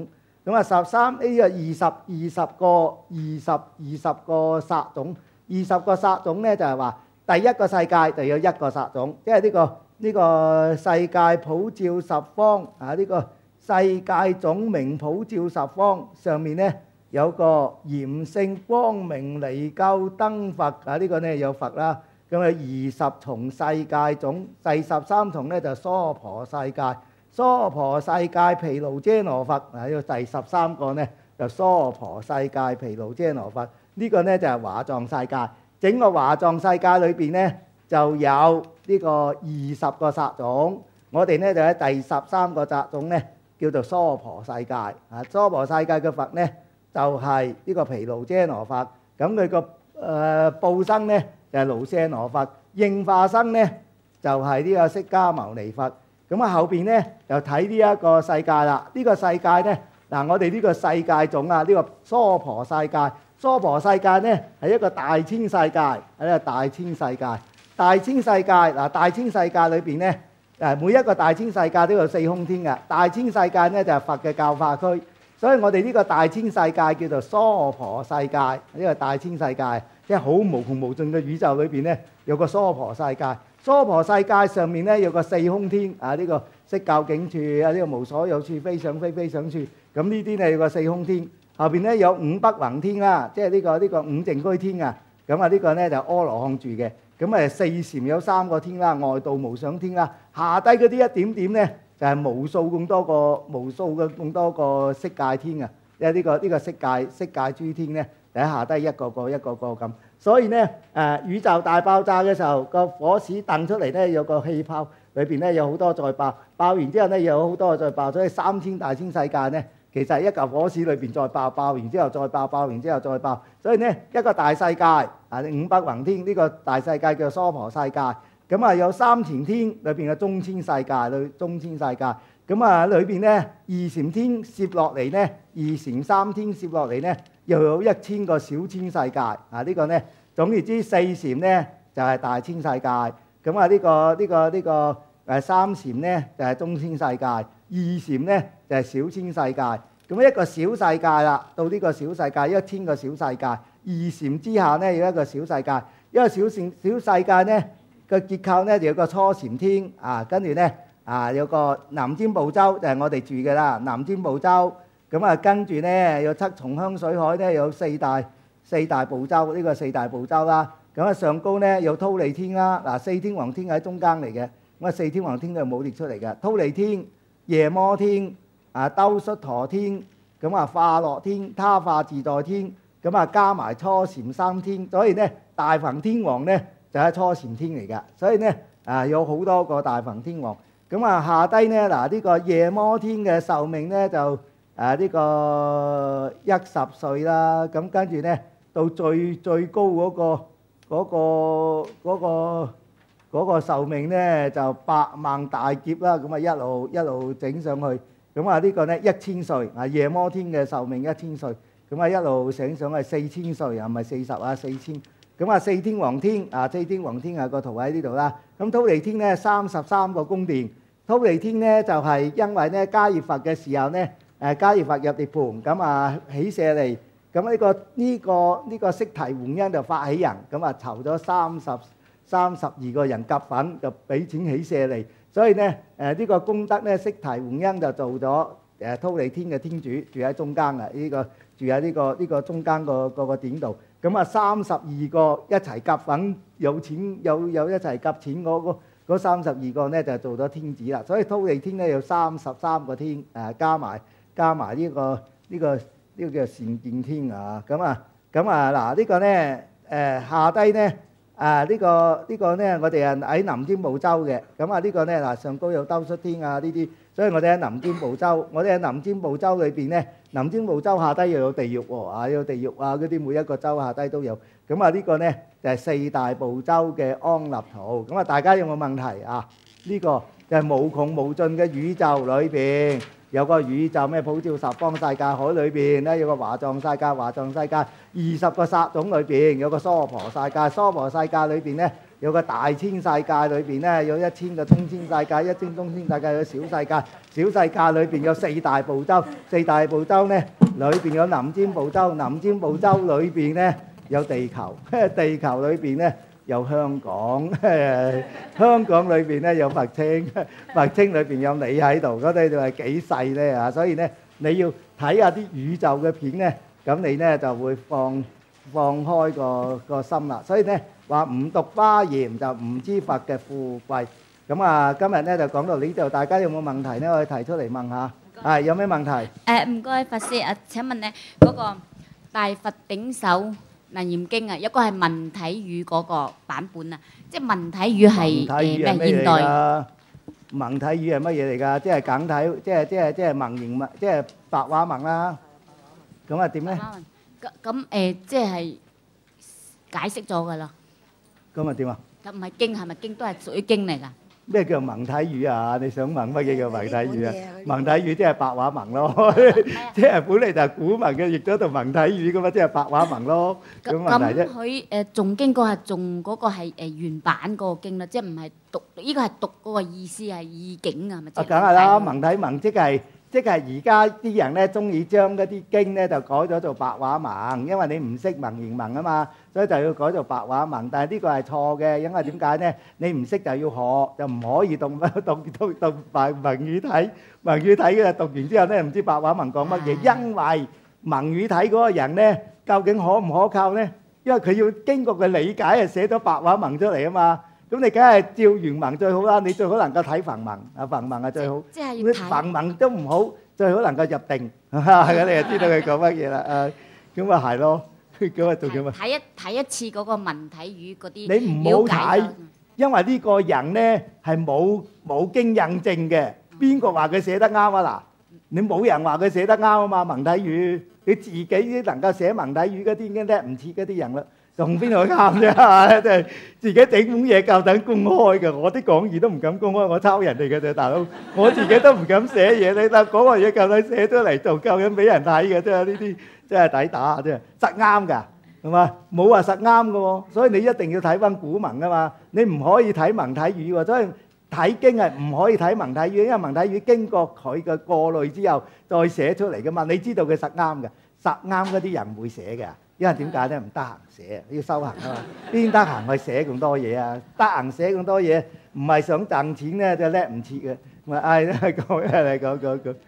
[SPEAKER 1] 咁啊十三呢個二十二十個二十二十個撒種，二十個撒種咧就係話第一個世界就有一個撒種，即係呢個呢個世界普照十方啊！呢個世界總名普照十方，上面咧有個嚴聖光明離救燈佛啊！呢個咧有佛啦。咁啊二十重世界種，第十三重咧就娑婆世界，娑婆世界毗盧遮那佛啊！呢個第十三個咧就娑婆世界毗盧遮那佛，呢個咧就係華藏世界。整個華藏世界裏邊咧就有呢個二十個撒種，我哋咧就喺第十三個撒種咧叫做娑婆世界啊！娑婆世界嘅佛咧就係呢個毗盧遮那佛，咁佢個誒報生咧就係盧舍那佛，應化生咧就係呢個釋迦牟尼佛。咁啊後邊咧就睇呢一個世界啦。呢個世界咧嗱，我哋呢個世界種啊，呢個娑婆世界。娑婆世界咧係一個大千世界，係一個大千世界。大千世界嗱，大千世界裏邊咧誒每一個大千世界都有四空天嘅。大千世界咧就係佛嘅教化區，所以我哋呢個大千世界叫做娑婆世界。呢個大千世界即係好無窮無盡嘅宇宙裏邊咧有個娑婆世界。娑婆世界上面咧有個四空天啊，呢個色究竟處啊，呢個無所有處非想非非想處。咁呢啲咧有個四空天。後邊咧有五北宏天啦，即係呢個呢個五淨居天啊。咁啊呢個咧就阿羅漢住嘅。咁誒四禪有三個天啦，外道無想天啦。下低嗰啲一點點咧就係無數咁多個無數嘅咁多個色界天啊。因為呢個呢個色界色界諸天咧，喺下低一個個一個個咁。所以咧誒宇宙大爆炸嘅時候，個火矢掟出嚟咧有個氣泡，裏邊咧有好多再爆，爆完之後咧有好多再爆，所以三千大千世界咧。其實一嚿火矢裏邊再爆，爆完之後再爆，爆完之後再爆，所以呢一個大世界啊，五北宏天呢個大世界叫娑婆世界。咁啊有三乾天裏邊嘅中千世界，裏中千世界。咁啊裏邊呢二禪天攝落嚟呢，二禪三天攝落嚟呢，又有一千個小千世界啊！呢個呢總言之四禪呢就係大千世界。咁啊呢個呢個呢個誒三禪呢就係中千世界，二禪呢就係小千世界。咁一個小世界啦，到呢個小世界一千個小世界，二禪之下呢有一個小世界，一個小禪小世界呢個結構呢就有個初禪天啊，跟住呢啊有個南瞻部洲就係我哋住嘅啦，南瞻部洲。咁啊跟住呢有七重香水海呢有四大四大部洲，呢個四大部洲啦。咁啊上高呢有忉利天啦，嗱四天王天喺中間嚟嘅，咁啊四天王天就冇列出嚟嘅，忉利天、夜摩天。啊，兜率陀天，咁啊化樂天、他化自在天，咁啊加埋初禪三天，所以咧大梵天王咧就係初禪天嚟㗎，所以咧啊有好多個大梵天王。咁啊下低咧嗱呢個夜摩天嘅壽命咧就誒呢個一十歲啦，咁跟住咧到最最高嗰個嗰個嗰個嗰個壽命咧就百萬大劫啦，咁啊一路一路整上去。咁啊呢個咧一千歲啊，夜摩天嘅壽命一千歲，咁啊一路醒上係四千歲，又唔係四十啊四千。咁啊四天王天啊，四天王天啊個圖喺呢度啦。咁忉利天咧三十三個宮殿，忉利天咧就係因為咧迦葉佛嘅時候咧，誒迦葉佛入涅盤，咁啊起舍利，咁呢個呢個呢個釋提桓因就發起人，咁啊籌咗三十三十二個人夾粉，就俾錢起舍利。所以咧，誒呢個功德咧，釋提桓因就做咗誒忉利天嘅天主，住喺中間啊！呢個住喺呢個呢個中間個個個點度。咁啊，三十二個一齊夾粉，有錢有有一齊夾錢嗰個嗰三十二個咧就做咗天子啦。所以忉利天咧有三十三個天，誒加埋加埋呢個呢個呢個叫善見天啊！咁啊咁啊嗱，呢個咧誒下低咧。啊！呢個呢個咧，我哋係喺南瞻部洲嘅。咁啊，呢個咧嗱，上高有兜率天啊，呢啲，所以我哋喺南瞻部洲。我哋喺南瞻部洲裏邊咧，南瞻部洲下低又有地獄喎，啊有地獄啊，嗰啲每一個洲下低都有。咁啊，呢個咧就係四大部洲嘅安立圖。咁啊，大家有冇問題啊？呢個就係無窮無盡嘅宇宙裏邊。有個宇宙咩普照十方世界海裏邊咧，有個華藏世界，華藏世界二十個撒種裏邊有個娑婆世界，娑婆世界裏邊咧有個大千世界裏邊咧，有一千個中千世界，一千中千世界有小世界，小世界裏邊有四大部洲，四大部洲咧裏邊有南瞻部洲，南瞻部洲裏邊咧有地球，地球裏邊咧有香港，香港裏邊咧有佛清，佛清裏邊有你喺度，嗰啲就係幾細咧啊！所以咧你要睇下啲宇宙嘅片咧，咁你咧就會放放開個個心啦。所以咧話唔讀華嚴就唔知佛嘅富貴。咁啊，今日咧就講到呢度，大家有冇問題咧？可以提出嚟問下。係有咩問題？
[SPEAKER 3] 誒唔該，法師啊，請問咧嗰個大佛頂首楞嚴經啊，一個係文體語嗰個版本啊，即係文體語係誒咩現代？
[SPEAKER 1] 文體語係乜嘢嚟㗎？即係簡體，即係即係即係文言文，即係白話文啦。咁啊點咧？
[SPEAKER 3] 咁咁誒，即係解釋咗㗎啦。
[SPEAKER 1] 咁啊點啊？
[SPEAKER 3] 咁唔係經係咪經都係屬於經嚟㗎？
[SPEAKER 1] 咩叫文體語啊？你想問乜嘢叫文體語啊？文體語即係白話文咯，即係本嚟就係古文嘅，譯咗做文體語㗎嘛，即係白話文咯。咁問題啫。咁
[SPEAKER 3] 佢誒誦經嗰係誦嗰個係誒原版嗰個經啦，即係唔係讀呢個係讀嗰個意思係意境啊？係咪？
[SPEAKER 1] 啊，梗係啦，文體文即係。即係而家啲人咧中意將嗰啲經咧就改咗做白話文，因為你唔識文言文啊嘛，所以就要改做白話文。但係呢個係錯嘅，因為點解咧？你唔識就要學，就唔可以讀讀讀讀文文語體，文語體嘅讀完之後咧唔知白話文講乜嘢，因為文語體嗰個人咧究竟可唔可靠咧？因為佢要經過佢理解係寫咗白話文出嚟啊嘛。咁你梗係照原文最好啦，你最好能夠睇梵文，啊梵文係最好。
[SPEAKER 3] 即係要睇。
[SPEAKER 1] 梵文都唔好，最好能夠入定，係啊，你就知道佢講乜嘢啦。誒，咁啊係咯，咁啊做緊乜？
[SPEAKER 3] 睇一睇一次嗰個文體語嗰啲。
[SPEAKER 1] 你唔好睇，因為呢個人咧係冇冇經印證嘅。邊個話佢寫得啱啊？嗱，你冇人話佢寫得啱啊嘛。文體語，你自己能夠寫文體語嗰啲已經叻唔切嗰啲人啦。仲邊度啱啫？即係自己整本嘢夠膽公開嘅，我啲講義都唔敢公開，我抄人哋嘅啫，大佬。我自己都唔敢寫嘢，你睇嗰個嘢夠膽寫出嚟做，夠膽俾人睇嘅，即係呢啲真係抵打，真係實啱㗎，係嘛？冇話實啱嘅喎，所以你一定要睇翻古文啊嘛，你唔可以睇文體語喎，所以睇經係唔可以睇文體語，因為文體語經過佢嘅過濾之後再寫出嚟嘅嘛，你知道佢實啱嘅，實啱嗰啲人唔會寫嘅。因為點解咧？唔得閒寫，要修行啊嘛。邊得閒去寫咁多嘢啊？得閒寫咁多嘢，唔係想賺錢咧，就叻唔切嘅。咪唉，都係講一嚟講講講。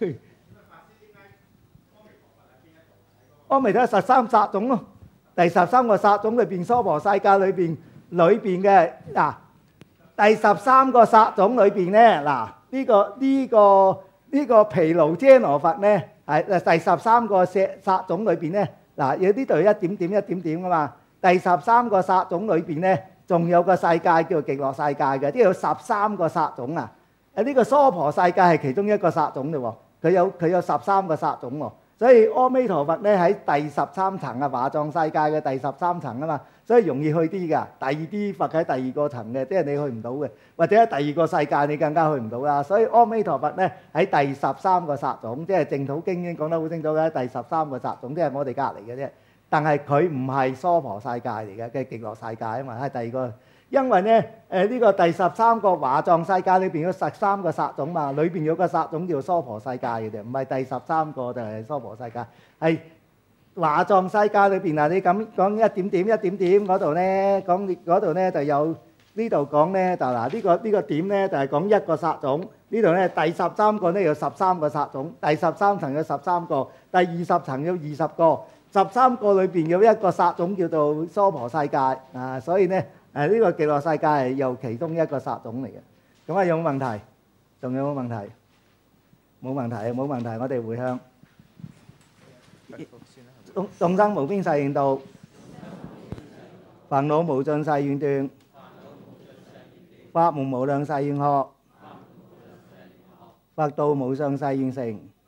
[SPEAKER 1] 阿彌陀佛十三殺種咯，第十三個殺種裏邊，娑婆世界裏邊裏邊嘅嗱，第十三個殺種裏邊咧嗱，呢個呢個呢個毗盧遮那佛咧係第十三個殺殺種裏邊咧。嗱，有啲就一點點一點點噶嘛。第十三個殺種裏邊咧，仲有個世界叫做極樂世界嘅，即係有十三個殺種啊。誒，呢個娑婆世界係其中一個殺種嘅喎，佢有佢有十三個殺種喎。所以阿彌陀佛咧喺第十三層啊，華藏世界嘅第十三層啊嘛，所以容易去啲㗎。第二啲佛喺第二個層嘅，即係你去唔到嘅，或者喺第二個世界你更加去唔到啦。所以阿彌陀佛咧喺第十三個殺種，即係淨土經已經講得好清楚嘅，第十三個殺種，即係我哋隔離嘅啫。但係佢唔係娑婆世界嚟嘅，嘅極樂世界啊嘛，係第二個。因為咧誒呢個第十三個華藏世界裏邊有十三個殺種嘛，裏邊有個殺種叫娑婆世界嘅啫，唔係第十三個就係娑婆世界，係華藏世界裏邊啊！你咁講一點點一點點嗰度咧，講嗰度咧就有呢度講咧就嗱呢個呢個點咧就係講一個殺種，呢度咧第十三個咧有十三個殺種，第十三層有十三個，第二十層有二十個，十三個裏邊有一個殺種叫做娑婆世界啊，所以咧。誒呢個極樂世界係又其中一個殺種嚟嘅，咁啊有冇問題？仲有冇問題？冇問題，冇問題，我哋回向。眾眾生無邊誓願度，煩惱無盡誓願斷，法門無量誓願學，佛道無上誓願成。